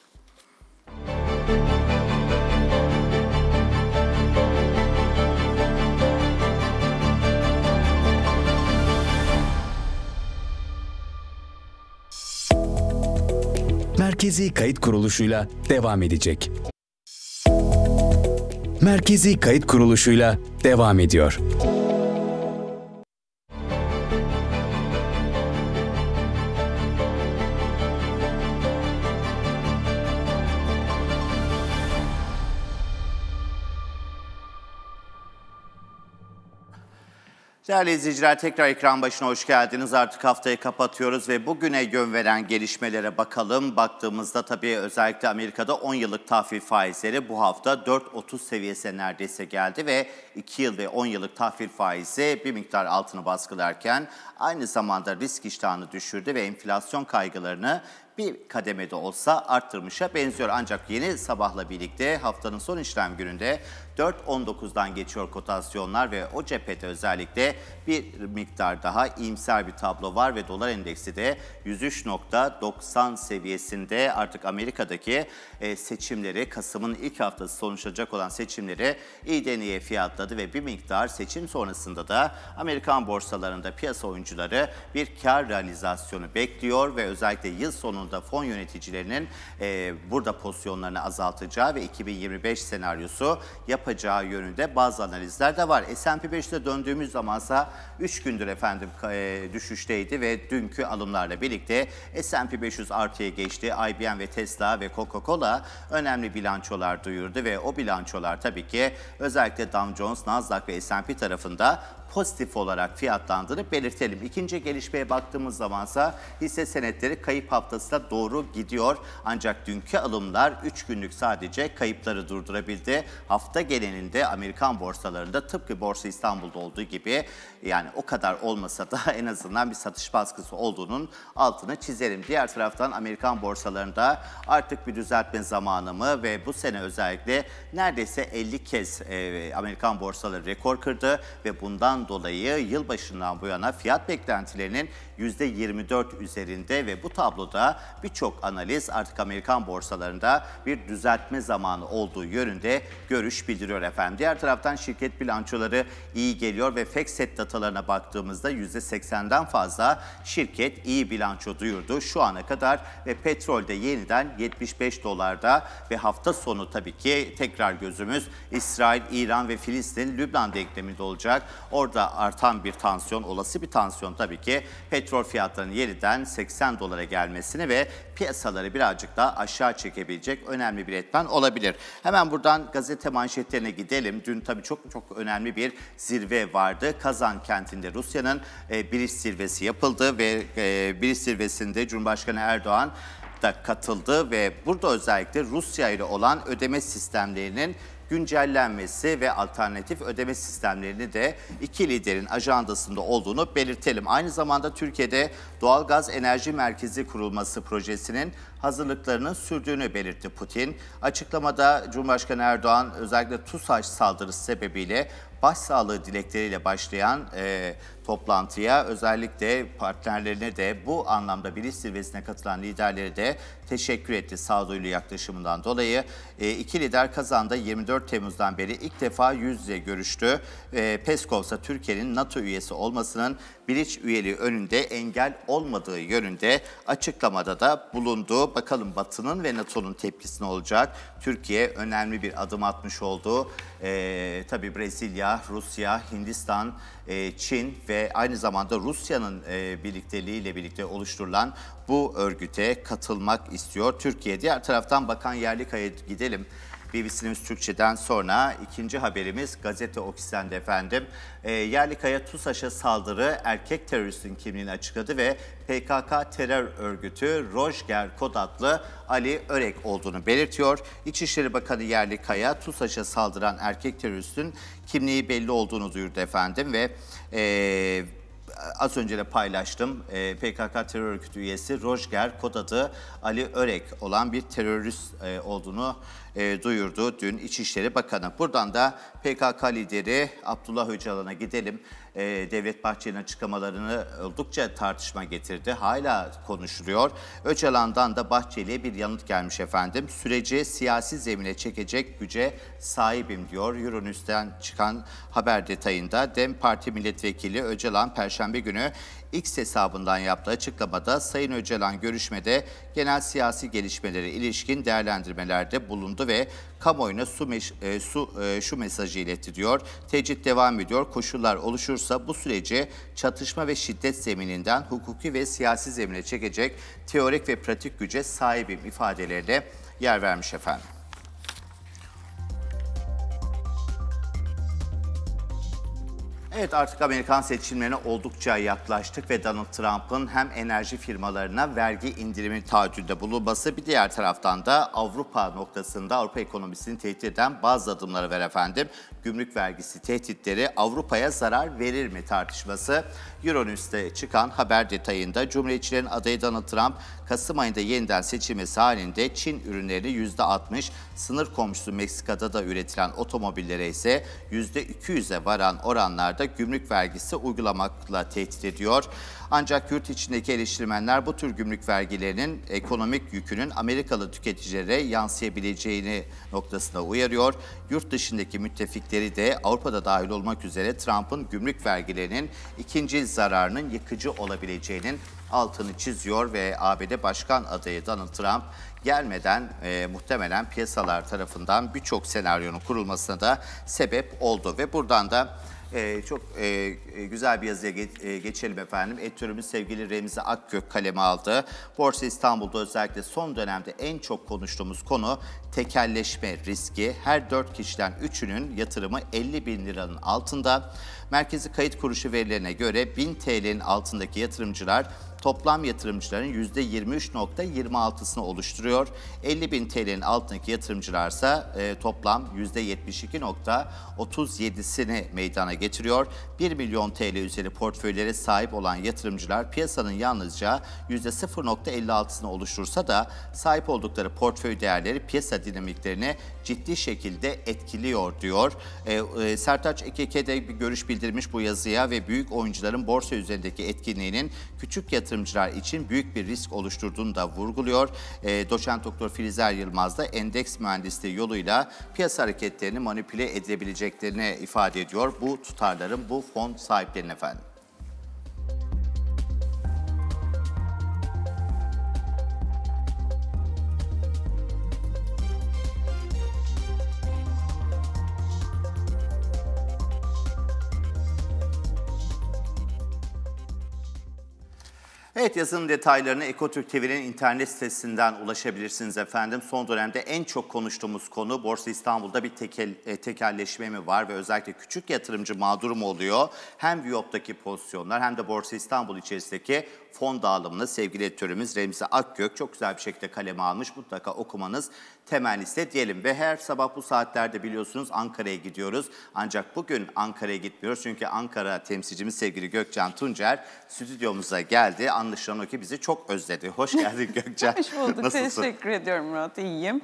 Merkezi Kayıt Kuruluşu'yla devam edecek. Merkezi Kayıt Kuruluşu'yla devam ediyor. Değerli izleyiciler tekrar ekran başına hoş geldiniz. Artık haftayı kapatıyoruz ve bugüne yön veren gelişmelere bakalım. Baktığımızda tabii özellikle Amerika'da on yıllık tahvil faizleri bu hafta dört virgül otuz seviyesine neredeyse geldi ve iki yıl ve on yıllık tahvil faizi bir miktar altını baskılarken aynı zamanda risk iştahını düşürdü ve enflasyon kaygılarını bir kademede olsa arttırmışa benziyor. Ancak yeni sabahla birlikte haftanın son işlem gününde dört virgül on dokuzdan geçiyor kotasyonlar ve o cephede özellikle bir miktar daha iyimser bir tablo var ve dolar endeksi de yüz üç nokta doksan seviyesinde artık Amerika'daki seçimleri, Kasım'ın ilk haftası sonuçlanacak olan seçimleri iyiden iyiye fiyatladı ve bir miktar seçim sonrasında da Amerikan borsalarında piyasa oyuncuları bir kar realizasyonu bekliyor ve özellikle yıl sonunda fon yöneticilerinin e, burada pozisyonlarını azaltacağı ve iki bin yirmi beş senaryosu yapacağı yönünde bazı analizler de var. S and P beş yüze döndüğümüz zamansa üç gündür efendim e, düşüşteydi ve dünkü alımlarla birlikte S and P beş yüz artıya geçti. I B M ve Tesla ve Coca-Cola önemli bilançolar duyurdu ve o bilançolar tabii ki özellikle Dow Jones, Nasdaq ve S and P tarafında pozitif olarak fiyatlandığını belirtelim. İkinci gelişmeye baktığımız zamansa hisse senetleri kayıp haftasına doğru gidiyor. Ancak dünkü alımlar üç günlük sadece kayıpları durdurabildi. Hafta genelinde Amerikan borsalarında tıpkı Borsa İstanbul'da olduğu gibi yani o kadar olmasa da en azından bir satış baskısı olduğunun altını çizelim. Diğer taraftan Amerikan borsalarında artık bir düzeltme zamanı mı ve bu sene özellikle neredeyse elli kez e, Amerikan borsaları rekor kırdı ve bundan dolayı yılbaşından bu yana fiyat beklentilerinin yüzde yirmi dört üzerinde ve bu tabloda birçok analiz artık Amerikan borsalarında bir düzeltme zamanı olduğu yönünde görüş bildiriyor efendim. Diğer taraftan şirket bilançoları iyi geliyor ve FactSet datalarına baktığımızda yüzde seksenden fazla şirket iyi bilanço duyurdu şu ana kadar ve petrolde yeniden yetmiş beş dolarda ve hafta sonu tabii ki tekrar gözümüz İsrail, İran ve Filistin, Lübnan denkleminde olacak. Orada artan bir tansiyon, olası bir tansiyon tabii ki petrol fiyatlarının yeniden seksen dolara gelmesini ve piyasaları birazcık daha aşağı çekebilecek önemli bir etmen olabilir. Hemen buradan gazete manşetlerine gidelim. Dün tabii çok çok önemli bir zirve vardı. Kazan kentinde Rusya'nın e, Biriş zirvesi yapıldı ve e, Biriş zirvesinde Cumhurbaşkanı Erdoğan da katıldı ve burada özellikle Rusya ile olan ödeme sistemlerinin güncellenmesi ve alternatif ödeme sistemlerini de iki liderin ajandasında olduğunu belirtelim. Aynı zamanda Türkiye'de doğalgaz enerji merkezi kurulması projesinin hazırlıklarının sürdüğünü belirtti Putin. Açıklamada Cumhurbaşkanı Erdoğan özellikle TUSAŞ saldırısı sebebiyle başsağlığı dilekleriyle başlayan e, toplantıya özellikle partnerlerine de bu anlamda bilinç zirvesine katılan liderlere de teşekkür etti sağduyulu yaklaşımından dolayı. E, iki lider Kazan'da yirmi dört Temmuz'dan beri ilk defa yüz yüze görüştü. E, Peskov ise Türkiye'nin NATO üyesi olmasının Bilic üyeliği önünde engel olmadığı yönünde açıklamada da bulundu. Bakalım Batı'nın ve NATO'nun tepkisi ne olacak? Türkiye önemli bir adım atmış oldu. E, tabii Brezilya, Rusya, Hindistan, e, Çin ve aynı zamanda Rusya'nın e, birlikteliğiyle birlikte oluşturulan bu örgüte katılmak istiyor Türkiye. Diğer taraftan Bakan Yerlikaya gidelim. B B C News Türkçe'den sonra ikinci haberimiz Gazete Ofis'ten de efendim. E, Yerlikaya TUSAŞ'a saldırı erkek teröristin kimliğini açıkladı ve P K K terör örgütü Rojger kod adlı Ali Örek olduğunu belirtiyor. İçişleri Bakanı Yerlikaya TUSAŞ'a saldıran erkek teröristin kimliği belli olduğunu duyurdu efendim ve e, az önce de paylaştım. E, P K K terör örgütü üyesi Rojger kod adı Ali Örek olan bir terörist e, olduğunu e, duyurdu dün İçişleri Bakanı. Buradan da P K K lideri Abdullah Öcalan'a gidelim. E, Devlet Bahçeli'nin açıklamalarını oldukça tartışma getirdi. Hala konuşuluyor. Öcalan'dan da Bahçeli'ye bir yanıt gelmiş efendim. Süreci siyasi zemine çekecek güce sahibim diyor. Euronews'ten çıkan haber detayında DEM Parti Milletvekili Öcalan Perşembe günü X hesabından yaptığı açıklamada Sayın Öcalan görüşmede genel siyasi gelişmelere ilişkin değerlendirmelerde bulundu ve kamuoyuna su, meş, e, su e, şu mesajı iletti diyor. Tecrit devam ediyor. Koşullar oluşursa bu süreci çatışma ve şiddet zemininden hukuki ve siyasi zemine çekecek teorik ve pratik güce sahibim ifadelerine yer vermiş efendim. Evet, artık Amerikan seçimlerine oldukça yaklaştık ve Donald Trump'ın hem enerji firmalarına vergi indirimi taahhüdünde bulunması, bir diğer taraftan da Avrupa noktasında Avrupa ekonomisini tehdit eden bazı adımları var efendim. Gümrük vergisi tehditleri Avrupa'ya zarar verir mi tartışması. Euronews'te çıkan haber detayında Cumhuriyetçilerin adayı Donald Trump, Kasım ayında yeniden seçilmesi halinde Çin ürünleri yüzde altmış, sınır komşusu Meksika'da da üretilen otomobillere ise yüzde iki yüze varan oranlarda gümrük vergisi uygulamakla tehdit ediyor. Ancak yurt içindeki eleştirmenler bu tür gümrük vergilerinin ekonomik yükünün Amerikalı tüketicilere yansıyabileceğini noktasında uyarıyor. Yurt dışındaki müttefikleri de Avrupa'da dahil olmak üzere Trump'ın gümrük vergilerinin ikinci zararının yıkıcı olabileceğinin altını çiziyor ve A B D Başkan adayı Donald Trump gelmeden e, muhtemelen piyasalar tarafından birçok senaryonun kurulmasına da sebep oldu ve buradan da Ee, çok e, güzel bir yazıya geç, e, geçelim efendim. Editörümüz sevgili Remzi Akgök kaleme aldı. Borsa İstanbul'da özellikle son dönemde en çok konuştuğumuz konu tekelleşme riski. Her dört kişiden üçünün yatırımı elli bin liranın altında. Merkezi Kayıt Kuruluşu verilerine göre bin T L'nin altındaki yatırımcılar toplam yatırımcıların yüzde yirmi üç nokta yirmi altısını oluşturuyor. elli bin T L'nin altındaki yatırımcılarsa e, toplam yüzde yetmiş iki nokta otuz yedisini meydana getiriyor. bir milyon T L üzeri portföylere sahip olan yatırımcılar piyasanın yalnızca yüzde sıfır nokta elli altısını oluştursa da sahip oldukları portföy değerleri piyasa dinamiklerini ciddi şekilde etkiliyor diyor. E, e, Sertaç Ekeke de bir görüş bildirmiş bu yazıya ve büyük oyuncuların borsa üzerindeki etkinliğinin küçük yatırımcılar için büyük bir risk oluşturduğunu da vurguluyor. E, Doçent Doktor Filizer Yılmaz da endeks mühendisliği yoluyla piyasa hareketlerini manipüle edebileceklerini ifade ediyor. Bu tutarların, bu fon sahiplerinin efendim. Evet, yazının detaylarını Ekotürk T V'nin internet sitesinden ulaşabilirsiniz efendim. Son dönemde en çok konuştuğumuz konu Borsa İstanbul'da bir tekel, e, tekelleşme mi var ve özellikle küçük yatırımcı mağdur mu oluyor? Hem Viyop'taki pozisyonlar hem de Borsa İstanbul içerisindeki fon dağılımını sevgili editörümüz Remzi Akgök çok güzel bir şekilde kaleme almış. Mutlaka okumanız temenni diyelim ve her sabah bu saatlerde biliyorsunuz Ankara'ya gidiyoruz. Ancak bugün Ankara'ya gitmiyoruz çünkü Ankara temsilcimiz sevgili Gökcan Tuncer stüdyomuza geldi. Anlaşılan o ki bizi çok özledi. Hoş geldin Gökcan. Hoş bulduk. Nasılsın? Teşekkür ediyorum Murat. İyiyim.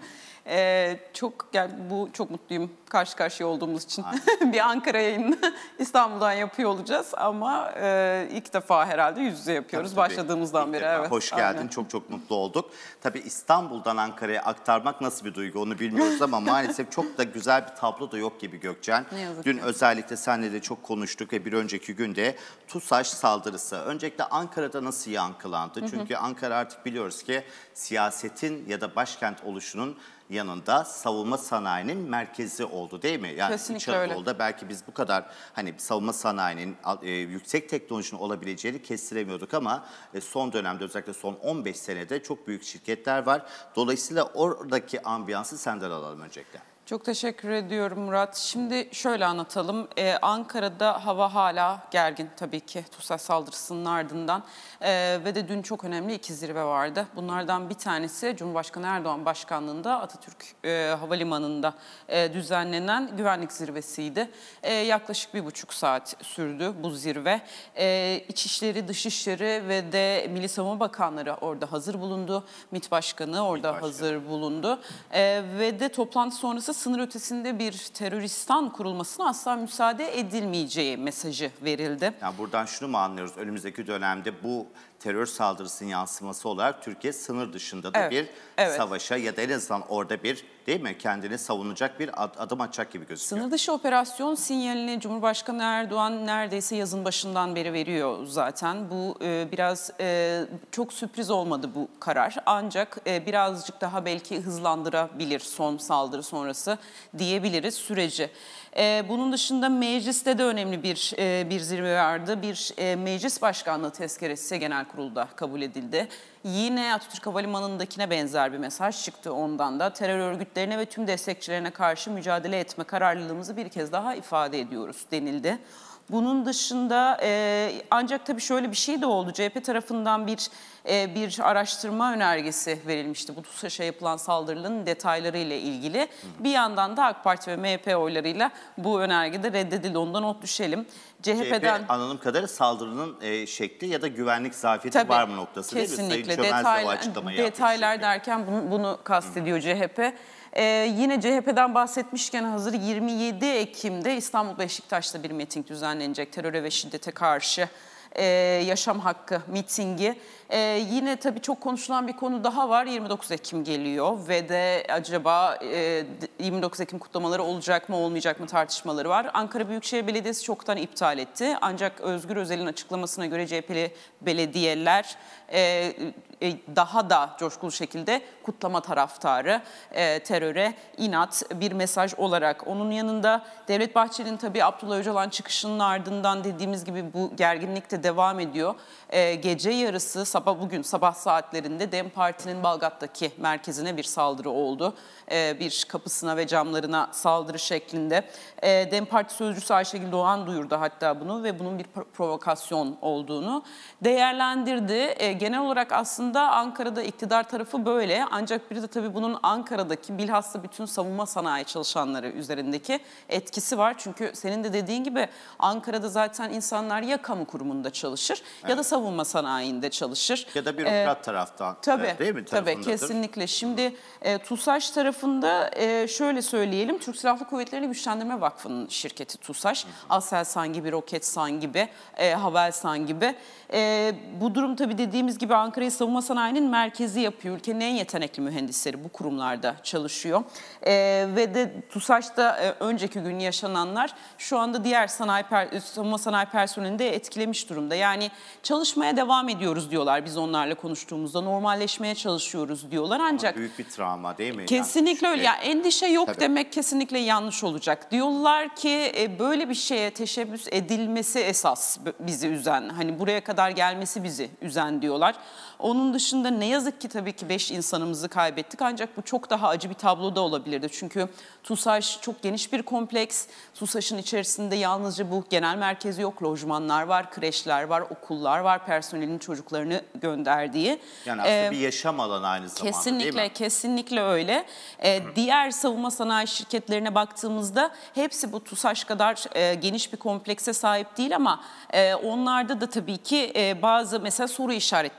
Ee, çok yani bu çok mutluyum karşı karşıya olduğumuz için. Bir Ankara yayını İstanbul'dan yapıyor olacağız ama e, ilk defa herhalde yüz yüze yapıyoruz Tabii, tabii. başladığımızdan İlk beri. defa. Evet. Hoş geldin. Aynen. Çok çok mutlu olduk. Tabii İstanbul'dan Ankara'ya aktarmak nasıl bir duygu onu bilmiyoruz ama maalesef çok da güzel bir tablo da yok gibi Gökçen. Ne yazık Dün ki. özellikle seninle de çok konuştuk ve bir önceki günde TUSAŞ saldırısı. Öncelikle Ankara'da nasıl yankılandı? Hı hı. Çünkü Ankara artık biliyoruz ki siyasetin ya da başkent oluşunun yanında savunma sanayinin merkezi oldu değil mi? Yani Kesinlikle İç Anadolu'da öyle. belki biz bu kadar hani savunma sanayinin e, yüksek teknolojinin olabileceğini kestiremiyorduk ama e, son dönemde özellikle son on beş senede çok büyük şirketler var. Dolayısıyla oradaki ambiyansı senden alalım öncelikle. Çok teşekkür ediyorum Murat. Şimdi şöyle anlatalım. Ee, Ankara'da hava hala gergin tabii ki TUSAŞ saldırısının ardından. Ee, ve de dün çok önemli iki zirve vardı. Bunlardan bir tanesi Cumhurbaşkanı Erdoğan başkanlığında Atatürk e, Havalimanı'nda e, düzenlenen güvenlik zirvesiydi. E, yaklaşık bir buçuk saat sürdü bu zirve. E, İçişleri, Dışişleri ve de Milli Savunma Bakanları orada hazır bulundu. MİT Başkanı orada Başkanı. hazır bulundu. E, ve de toplantı sonrası sınır ötesinde bir teröristan kurulmasına asla müsaade edilmeyeceği mesajı verildi. Yani buradan şunu mu anlıyoruz? Önümüzdeki dönemde bu terör saldırısının yansıması olarak Türkiye sınır dışında da Evet, bir evet. savaşa ya da en azından orada bir değil mi kendini savunacak bir ad- adım atacak gibi gözüküyor. Sınır dışı operasyon sinyalini Cumhurbaşkanı Erdoğan neredeyse yazın başından beri veriyor zaten. Bu e, biraz e, çok sürpriz olmadı bu karar. Ancak e, birazcık daha belki hızlandırabilir son saldırı sonrası diyebiliriz süreci. E, bunun dışında mecliste de önemli bir e, bir zirve vardı. Bir e, meclis başkanlığı tezkeresi genel kurulda kabul edildi. Yine Atatürk Havalimanı'ndakine benzer bir mesaj çıktı ondan da. Terör örgütlerine ve tüm destekçilerine karşı mücadele etme kararlılığımızı bir kez daha ifade ediyoruz denildi. Bunun dışında e, ancak tabii şöyle bir şey de oldu. C H P tarafından bir e, bir araştırma önergesi verilmişti. Bu TUSAŞ'a yapılan saldırının detayları ile ilgili. Hı. Bir yandan da AK Parti ve M H P oylarıyla bu önergede reddedildi. Ondan not düşelim. C H P'den... C H P anladığım kadarıyla saldırının e, şekli ya da güvenlik zafiyeti Tabii, var mı noktası kesinlikle. değil mi? Sayın Çömez de o Detaylar, açıklamayı detaylar yaptı. derken bunu, bunu kastediyor Hı. C H P. Ee, yine C H P'den bahsetmişken hazır yirmi yedi Ekim'de İstanbul Beşiktaş'ta bir miting düzenlenecek. Teröre ve şiddete karşı e, yaşam hakkı mitingi. E, yine tabii çok konuşulan bir konu daha var. yirmi dokuz Ekim geliyor ve de acaba e, yirmi dokuz Ekim kutlamaları olacak mı olmayacak mı tartışmaları var. Ankara Büyükşehir Belediyesi çoktan iptal etti. Ancak Özgür Özel'in açıklamasına göre C H P'li belediyeler e, e, daha da coşkulu şekilde kutlama taraftarı, e, teröre inat bir mesaj olarak. Onun yanında Devlet Bahçeli'nin tabii Abdullah Öcalan çıkışının ardından dediğimiz gibi bu gerginlik de devam ediyor. E, gece yarısı sabah bugün sabah saatlerinde DEM Parti'nin Balgat'taki merkezine bir saldırı oldu. E, bir kapısına ve camlarına saldırı şeklinde. E, DEM Parti sözcüsü Ayşegül Doğan duyurdu hatta bunu ve bunun bir provokasyon olduğunu değerlendirdi. E, genel olarak aslında Ankara'da iktidar tarafı böyle. Ancak bir de tabii bunun Ankara'daki bilhassa bütün savunma sanayi çalışanları üzerindeki etkisi var. Çünkü senin de dediğin gibi Ankara'da zaten insanlar ya kamu kurumunda çalışır evet. ya da savunma sanayinde çalışır. Ya da bürokrat ee, taraftan tabii, değil mi? Tabii kesinlikle. Şimdi e, TUSAŞ tarafında e, şöyle söyleyelim. Türk Silahlı Kuvvetleri Güçlendirme Vakfı'nın şirketi TUSAŞ. Aselsan gibi, Roketsan gibi, e, Havelsan gibi. E, bu durum tabii dediğimiz gibi Ankara'yı savunma sanayinin merkezi yapıyor. Ülkenin en yetenekli mühendisleri bu kurumlarda çalışıyor. E, ve de TUSAŞ'ta e, önceki gün yaşananlar şu anda diğer sanayi per, savunma sanayi personelini de etkilemiş durumda. Yani çalışmaya devam ediyoruz diyorlar biz onlarla konuştuğumuzda. Normalleşmeye çalışıyoruz diyorlar ancak... Ama büyük bir travma değil mi? Kesinlikle öyle. Yani endişe yok Tabii. demek kesinlikle yanlış olacak. Diyorlar ki e, böyle bir şeye teşebbüs edilmesi esas bizi üzen. Hani buraya kadar gelmesi bizi üzen diyorlar. Onun dışında ne yazık ki tabii ki beş insanımızı kaybettik ancak bu çok daha acı bir tablo da olabilirdi. Çünkü TUSAŞ çok geniş bir kompleks. TUSAŞ'ın içerisinde yalnızca bu genel merkezi yok. Lojmanlar var, kreşler var, okullar var. Personelin çocuklarını gönderdiği. Yani aslında ee, bir yaşam alanı aynı zamanda kesinlikle, değil mi? Kesinlikle öyle. Ee, diğer savunma sanayi şirketlerine baktığımızda hepsi bu TUSAŞ kadar e, geniş bir komplekse sahip değil ama e, onlarda da tabii ki e, bazı mesela soru işaretleri var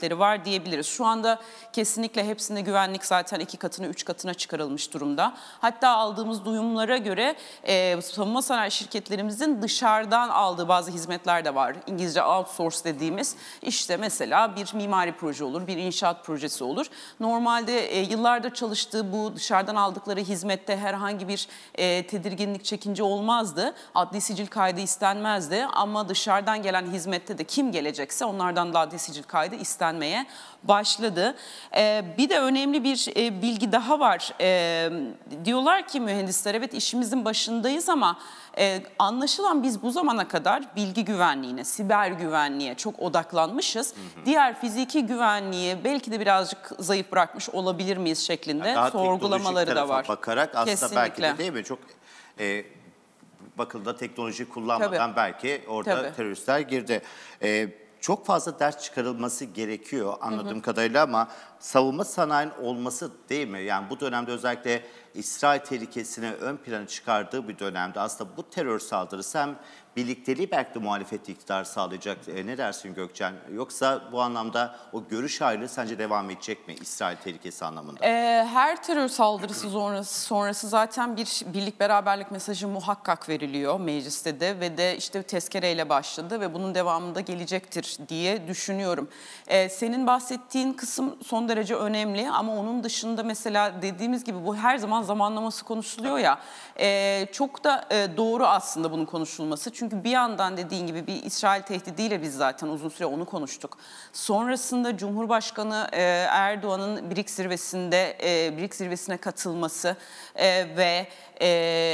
diyebiliriz. Şu anda kesinlikle hepsinde güvenlik zaten iki katına, üç katına çıkarılmış durumda. Hatta aldığımız duyumlara göre e, savunma sanayi şirketlerimizin dışarıdan aldığı bazı hizmetler de var. İngilizce outsource dediğimiz, işte mesela bir mimari proje olur, bir inşaat projesi olur. Normalde e, yıllardır çalıştığı bu dışarıdan aldıkları hizmette herhangi bir e, tedirginlik, çekince olmazdı. Adli sicil kaydı istenmezdi ama dışarıdan gelen hizmette de kim gelecekse onlardan da adli sicil kaydı istenmeye başladı. Ee, bir de önemli bir e, bilgi daha var. Ee, diyorlar ki mühendisler, evet işimizin başındayız ama e, anlaşılan biz bu zamana kadar bilgi güvenliğine, siber güvenliğe çok odaklanmışız. Hı hı. Diğer fiziki güvenliği belki de birazcık zayıf bırakmış olabilir miyiz şeklinde daha sorgulamaları da var. Bakarak aslında Kesinlikle. belki de değil mi çok e, bakıldığında teknoloji kullanmadan Tabii. belki orada Tabii. teröristler girdi. E, Çok fazla ders çıkarılması gerekiyor anladığım hı hı. kadarıyla ama savunma sanayinin olması değil mi? Yani bu dönemde özellikle İsrail tehlikesini ön plana çıkardığı bir dönemde aslında bu terör saldırısı hem birlikteliği belki de muhalefet iktidarı sağlayacak. E, ne dersin Gökçen? Yoksa bu anlamda o görüş ayrılığı sence devam edecek mi İsrail tehlikesi anlamında? E, her terör saldırısı sonrası, sonrası zaten bir birlik beraberlik mesajı muhakkak veriliyor mecliste de ve de işte tezkereyle başladı ve bunun devamında gelecektir diye düşünüyorum. E, senin bahsettiğin kısım son derece önemli ama onun dışında mesela dediğimiz gibi bu her zaman zamanlaması konuşuluyor ya, e, çok da e, doğru aslında bunun konuşulması. Çünkü bir yandan dediğin gibi bir İsrail tehdidiyle biz zaten uzun süre onu konuştuk. Sonrasında Cumhurbaşkanı e, Erdoğan'ın B R I C S zirvesinde e, B R I C S zirvesine katılması e, ve e,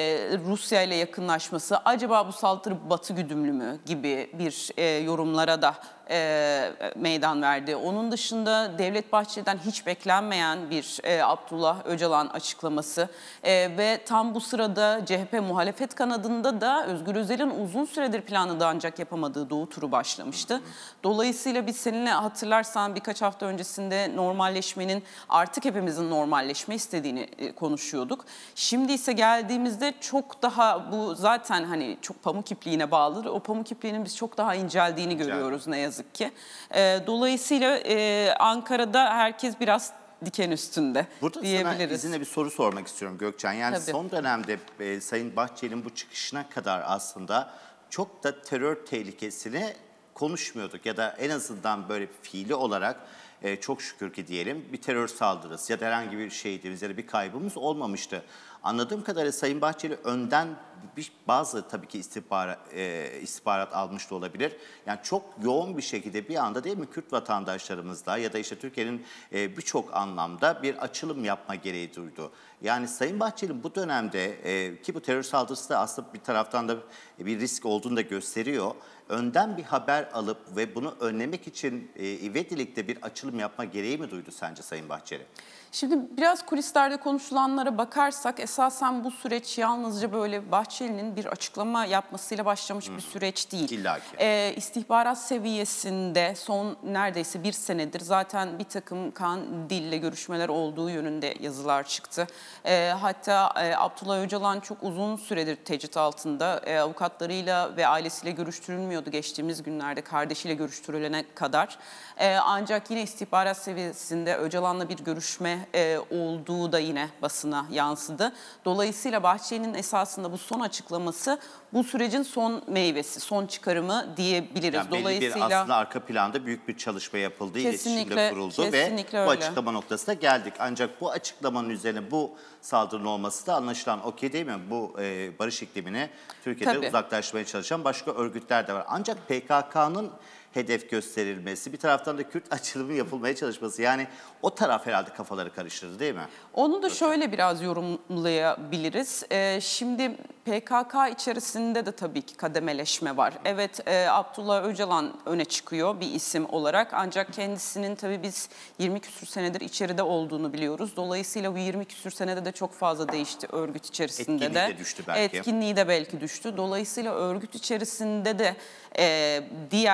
Rusya ile yakınlaşması, acaba bu saldırı Batı güdümlü mü gibi bir e, yorumlara da e, meydan verdi. Onun dışında Devlet Bahçeli'den hiç beklenmeyen bir e, Abdullah Öcalan açıklaması e, ve tam bu sırada C H P muhalefet kanadında da Özgür Özel'in uzun süredir planında ancak yapamadığı Doğu turu başlamıştı. Dolayısıyla biz seninle hatırlarsan birkaç hafta öncesinde normalleşmenin, artık hepimizin normalleşme istediğini e, konuşuyorduk. Şimdi ise geldiğimizde çok daha bu zaten hani çok pamuk ipliğine bağlıdır. O pamuk ipliğinin biz çok daha inceldiğini İncel. görüyoruz ne yazık ki. E, dolayısıyla e, Ankara'da herkes biraz diken üstünde Burada diyebiliriz. Burada sana izinle bir soru sormak istiyorum Gökçen. Yani Tabii. son dönemde e, Sayın Bahçeli'nin bu çıkışına kadar aslında çok da terör tehlikesini konuşmuyorduk. Ya da en azından böyle fiili olarak e, çok şükür ki diyelim bir terör saldırısı ya da herhangi bir şehidimiz ya da bir kaybımız olmamıştı. Anladığım kadarıyla Sayın Bahçeli önden bir, bazı tabii ki istihbarat, e, istihbarat almış da olabilir. Yani çok yoğun bir şekilde bir anda değil mi Kürt vatandaşlarımızla ya da işte Türkiye'nin e, birçok anlamda bir açılım yapma gereği duydu. Yani Sayın Bahçeli bu dönemde e, ki bu terör saldırısı da aslında bir taraftan da bir risk olduğunu da gösteriyor. Önden bir haber alıp ve bunu önlemek için e, ivedilikte bir açılım yapma gereği mi duydu sence Sayın Bahçeli? Şimdi biraz kulislerde konuşulanlara bakarsak esasen bu süreç yalnızca böyle Bahçeli'nin bir açıklama yapmasıyla başlamış hmm. bir süreç değil. İlla ki. Ee, istihbarat seviyesinde son neredeyse bir senedir zaten bir takım Kandil'le görüşmeler olduğu yönünde yazılar çıktı. Ee, hatta e, Abdullah Öcalan çok uzun süredir tecrit altında. E, avukatlarıyla ve ailesiyle görüştürülmüyordu geçtiğimiz günlerde, kardeşiyle görüştürülene kadar. E, ancak yine istihbarat seviyesinde Öcalan'la bir görüşme E, olduğu da yine basına yansıdı. Dolayısıyla Bahçeli'nin esasında bu son açıklaması bu sürecin son meyvesi, son çıkarımı diyebiliriz. Yani belli Dolayısıyla bir aslında arka planda büyük bir çalışma yapıldı, iletişimde kuruldu ve bu öyle. açıklama noktasına geldik. Ancak bu açıklamanın üzerine bu saldırının olması da anlaşılan okey değil mi? Bu e, barış iklimini Türkiye'de Tabii. uzaklaştırmaya çalışan başka örgütler de var. Ancak P K K'nın hedef gösterilmesi, bir taraftan da Kürt açılımı yapılmaya çalışması. Yani o taraf herhalde kafaları karıştırdı değil mi? Onu da şöyle biraz yorumlayabiliriz. Ee, şimdi P K K içerisinde de tabii ki kademeleşme var. Evet, e, Abdullah Öcalan öne çıkıyor bir isim olarak. Ancak kendisinin tabii biz yirmi küsür senedir içeride olduğunu biliyoruz. Dolayısıyla bu yirmi küsür senede de çok fazla değişti örgüt içerisinde Etkinliği de. de düştü belki. Etkinliği de belki düştü. Dolayısıyla örgüt içerisinde de e, diğer e,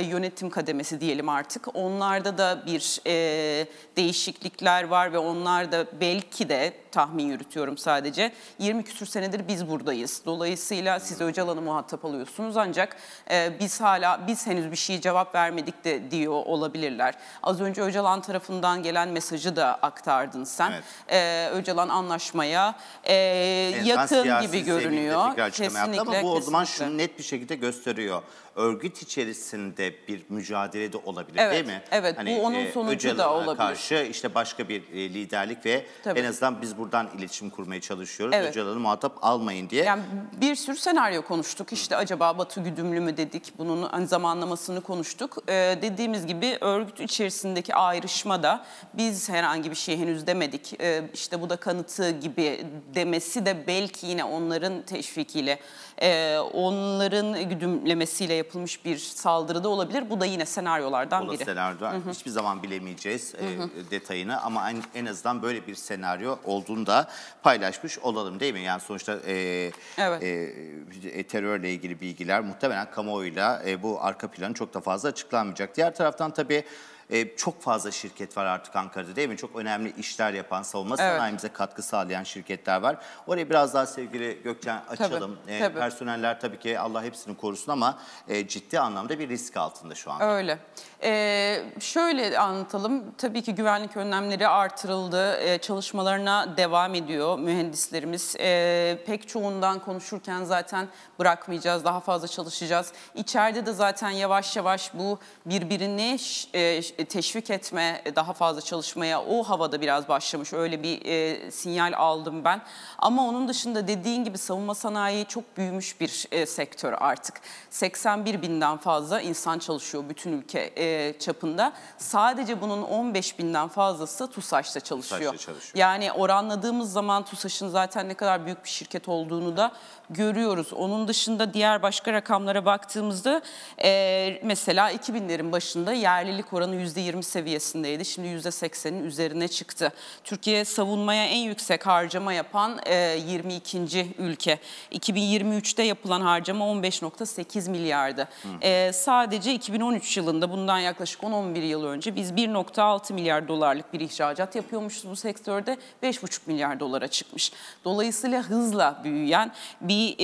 yönetim kademesi diyelim artık. Onlarda da bir e, değişiklikler var ve onlar da belki de tahmin yürütüyorum sadece. yirmi küsür senedir biz buradayız. Dolayısıyla siz Öcalan'ı muhatap alıyorsunuz ancak e, biz hala biz henüz bir şeye cevap vermedik de diyor olabilirler. Az önce Öcalan tarafından gelen mesajı da aktardın sen. Evet. E, Öcalan anlaşmaya e, yakın gibi görünüyor. Kesinlikle. Ama bu o zaman şunu net bir şekilde gösteriyor. Örgüt içerisinde bir mücadelede olabilir, evet, değil mi? Evet, hani, bu onun sonucu e, da olabilir. Karşı işte başka bir e, liderlik ve Tabii. en azından biz buradan iletişim kurmaya çalışıyoruz. Evet. Öcalan'ı muhatap almayın diye. Yani bir sürü senaryo konuştuk. İşte acaba Batu güdümlü mü dedik, bunun hani, zamanlamasını konuştuk. Ee, dediğimiz gibi örgüt içerisindeki ayrışmada biz herhangi bir şey henüz demedik. Ee, işte bu da kanıtı gibi demesi de belki yine onların teşvikiyle, e, onların güdümlemesiyle yapılmış bir saldırı da olabilir. Bu da yine senaryolardan biri. O da senaryolar. Hı hı. Hiçbir zaman bilemeyeceğiz hı hı. E, detayını ama en, en azından böyle bir senaryo olduğunu da paylaşmış olalım, değil mi? Yani sonuçta e, evet. e, terörle ilgili bilgiler muhtemelen kamuoyuyla e, bu arka planı çok da fazla açıklanmayacak. Diğer taraftan tabii Ee, çok fazla şirket var artık Ankara'da, değil mi? Çok önemli işler yapan, savunma evet. sanayimize katkı sağlayan şirketler var. Orayı biraz daha sevgili Gökçen açalım. Tabii, ee, tabii. Personeller tabii ki Allah hepsini korusun ama e, ciddi anlamda bir risk altında şu an. Öyle. Ee, şöyle anlatalım. Tabii ki güvenlik önlemleri artırıldı. Ee, çalışmalarına devam ediyor mühendislerimiz. Ee, pek çoğundan konuşurken zaten bırakmayacağız, daha fazla çalışacağız. İçeride de zaten yavaş yavaş bu birbirini e, teşvik etme, daha fazla çalışmaya o havada biraz başlamış. Öyle bir e, sinyal aldım ben. Ama onun dışında dediğin gibi savunma sanayi çok büyümüş bir e, sektör artık. seksen bir binden fazla insan çalışıyor bütün ülke e, çapında. Sadece bunun on beş binden fazlası TUSAŞ'ta çalışıyor. TUSAŞ'ta çalışıyor. Yani oranladığımız zaman TUSAŞ'ın zaten ne kadar büyük bir şirket olduğunu da görüyoruz. Onun dışında diğer başka rakamlara baktığımızda e, mesela iki binlerin başında yerlilik oranı yüzde yirmi seviyesindeydi. Şimdi yüzde seksenin üzerine çıktı. Türkiye savunmaya en yüksek harcama yapan e, yirmi ikinci ülke. iki bin yirmi üçte yapılan harcama on beş nokta sekiz milyardı. E, sadece iki bin on üç yılında bundan yaklaşık on on bir yıl önce biz bir nokta altı milyar dolarlık bir ihracat yapıyormuşuz bu sektörde. beş buçuk milyar dolara çıkmış. Dolayısıyla hızla büyüyen bir Bir,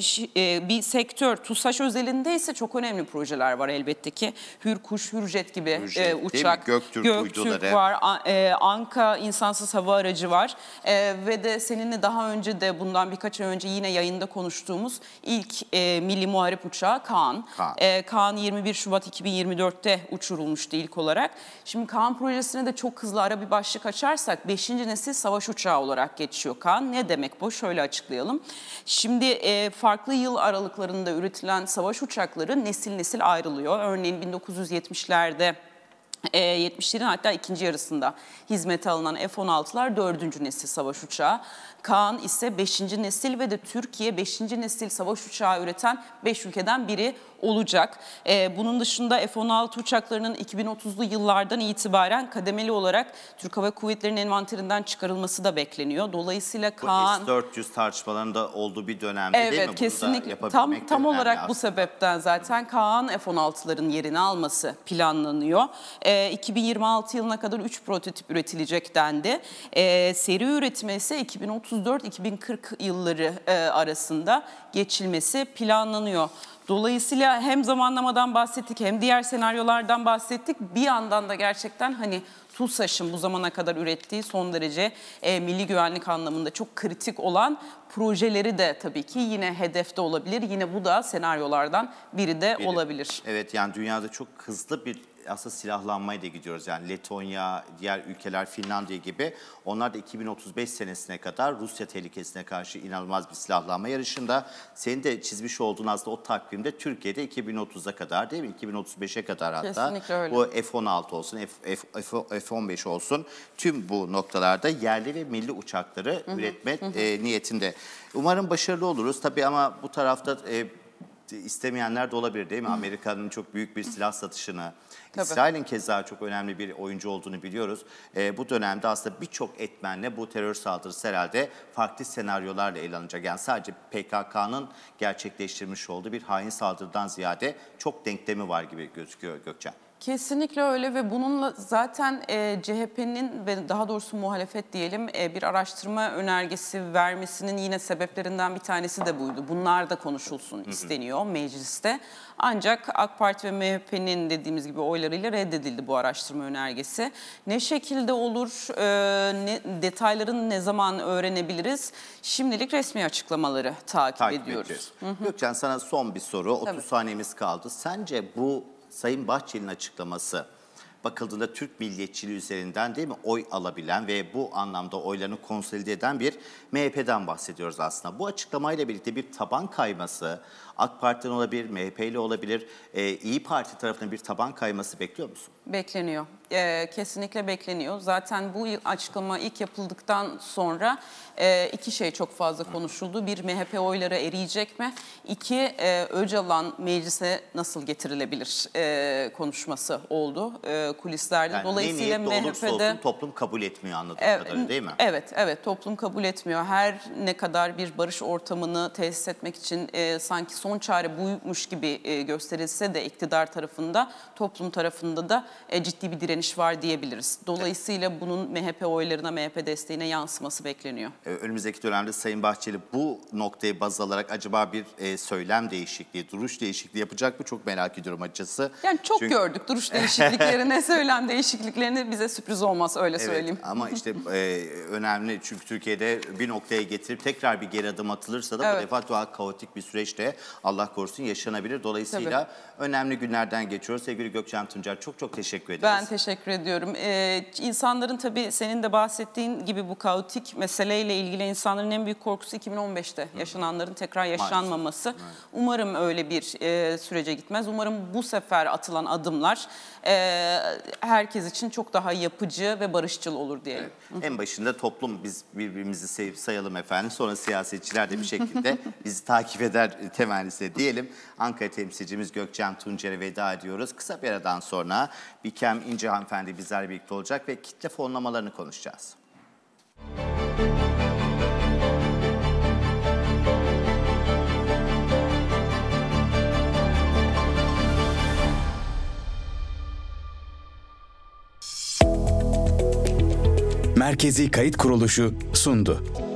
e, bir sektör. TUSAŞ özelinde ise çok önemli projeler var elbette ki. Hürkuş, Hürjet gibi Hürjet, e, uçak. Göktürk, Göktürk var. E, Anka insansız hava aracı var. E, ve de seninle daha önce de bundan birkaç ay önce yine yayında konuştuğumuz ilk e, milli muharip uçağı Kaan. Kaan. E, Kaan yirmi bir Şubat iki bin yirmi dörtte uçurulmuştu ilk olarak. Şimdi Kaan projesine de çok hızlı ara bir başlık açarsak beşinci nesil savaş uçağı olarak geçiyor Kaan. Ne demek bu? Şöyle açıklayalım. Şimdi e, farklı yıl aralıklarında üretilen savaş uçakları nesil nesil ayrılıyor. Örneğin bin dokuz yüz yetmişlerde E, yetmişlerin hatta ikinci yarısında hizmete alınan F on altılar dördüncü nesil savaş uçağı. Kaan ise beşinci nesil ve de Türkiye beşinci nesil savaş uçağı üreten beş ülkeden biri olacak. Ee, bunun dışında F on altı uçaklarının iki bin otuzlu yıllardan itibaren kademeli olarak Türk Hava Kuvvetleri'nin envanterinden çıkarılması da bekleniyor. Dolayısıyla Kaan... Bu S dört yüz tartışmalarında olduğu bir dönemde evet, değil mi? Evet kesinlikle. Tam, tam olarak aslında. Bu sebepten zaten Kaan F on altıların yerini alması planlanıyor. Ee, iki bin yirmi altı yılına kadar üç prototip üretilecek dendi. Ee, seri üretime ise iki bin otuz dört iki bin kırk yılları e, arasında geçilmesi planlanıyor. Dolayısıyla hem zamanlamadan bahsettik hem diğer senaryolardan bahsettik. Bir yandan da gerçekten hani TUSAŞ'ın bu zamana kadar ürettiği son derece e, milli güvenlik anlamında çok kritik olan projeleri de tabii ki yine hedefte olabilir. Yine bu da senaryolardan biri de biri. olabilir. Evet, yani dünyada çok hızlı bir aslında silahlanmaya da gidiyoruz. Yani Letonya, diğer ülkeler, Finlandiya gibi onlar da iki bin otuz beş senesine kadar Rusya tehlikesine karşı inanılmaz bir silahlanma yarışında. Senin de çizmiş olduğun aslında o takvimde Türkiye'de iki bin otuza kadar, değil mi? iki bin otuz beşe kadar hatta. Kesinlikle öyle. Bu F on altı olsun, F, F, F on beş olsun. Tüm bu noktalarda yerli ve milli uçakları hı hı, üretme hı. E, niyetinde. Umarım başarılı oluruz. Tabii ama bu tarafta... E, istemeyenler de olabilir değil mi? Amerika'nın çok büyük bir silah satışını, Tabii. İsrail'in keza çok önemli bir oyuncu olduğunu biliyoruz. E, bu dönemde aslında birçok etmenle bu terör saldırısı herhalde farklı senaryolarla ele alınacak. Yani sadece P K K'nın gerçekleştirmiş olduğu bir hain saldırıdan ziyade çok denklemi var gibi gözüküyor Gökçen. Kesinlikle öyle ve bununla zaten e, C H P'nin ve daha doğrusu muhalefet diyelim e, bir araştırma önergesi vermesinin yine sebeplerinden bir tanesi de buydu. Bunlar da konuşulsun isteniyor mecliste. Ancak AK Parti ve M H P'nin dediğimiz gibi oylarıyla reddedildi bu araştırma önergesi. Ne şekilde olur, e, ne, detaylarını ne zaman öğrenebiliriz? Şimdilik resmi açıklamaları takip, Takip ediyoruz. edeceğiz. Gökçen, sana son bir soru. otuz Tabii. saniyemiz kaldı. Sence bu Sayın Bahçeli'nin açıklaması bakıldığında Türk milliyetçiliği üzerinden değil mi oy alabilen ve bu anlamda oylarını konsolide eden bir M H P'den bahsediyoruz aslında. Bu açıklamayla birlikte bir taban kayması AK Parti'den olabilir, M H P ile olabilir. Ee, İyi Parti tarafından bir taban kayması bekliyor musun? Bekleniyor. Ee, kesinlikle bekleniyor. Zaten bu açıklama ilk yapıldıktan sonra e, iki şey çok fazla konuşuldu. Bir, M H P oyları eriyecek mi? İki, e, Öcalan meclise nasıl getirilebilir e, konuşması oldu e, kulislerde. Yani Dolayısıyla ne niyetli M H olursa P'de... olsun toplum kabul etmiyor anladığım Evet, kadarıyla değil mi? Evet, evet. Toplum kabul etmiyor. Her ne kadar bir barış ortamını tesis etmek için e, sanki son çare buymuş gibi e, gösterilse de iktidar tarafında, toplum tarafında da e, ciddi bir direniş var diyebiliriz. Dolayısıyla bunun M H P oylarına, M H P desteğine yansıması bekleniyor. Ee, Önümüzdeki dönemde Sayın Bahçeli bu noktayı baz alarak acaba bir e, söylem değişikliği, duruş değişikliği yapacak mı? Çok merak ediyorum açıkçası. Yani çok Çünkü... gördük duruş değişikliklerini, söylem değişikliklerini, bize sürpriz olmaz öyle Evet, söyleyeyim. ama işte e, önemli çünkü Türkiye'de bir noktaya getirip tekrar bir geri adım atılırsa da Evet. bu defa daha kaotik bir süreçte Allah korusun yaşanabilir. Dolayısıyla Tabii. önemli günlerden geçiyoruz. Sevgili Gökçen Tuncer, çok çok teşekkür ederiz. Ben teşekkür ediyorum. Ee, insanların tabii senin de bahsettiğin gibi bu kaotik meseleyle ilgili insanların en büyük korkusu iki bin on beşte yaşananların tekrar yaşanmaması. Evet. Umarım öyle bir e, sürece gitmez. Umarım bu sefer atılan adımlar e, herkes için çok daha yapıcı ve barışçıl olur diyelim. Evet. En başında toplum, biz birbirimizi sevip sayalım efendim. Sonra siyasetçiler de bir şekilde bizi takip eder temennisi diyelim. Ankara temsilcimiz Gökçen Tuncer'e veda ediyoruz. Kısa bir aradan sonra Bikem İnce hanımefendi bizlerle birlikte olacak ve kitle fonlamalarını konuşacağız. Merkezi Kayıt Kuruluşu sundu.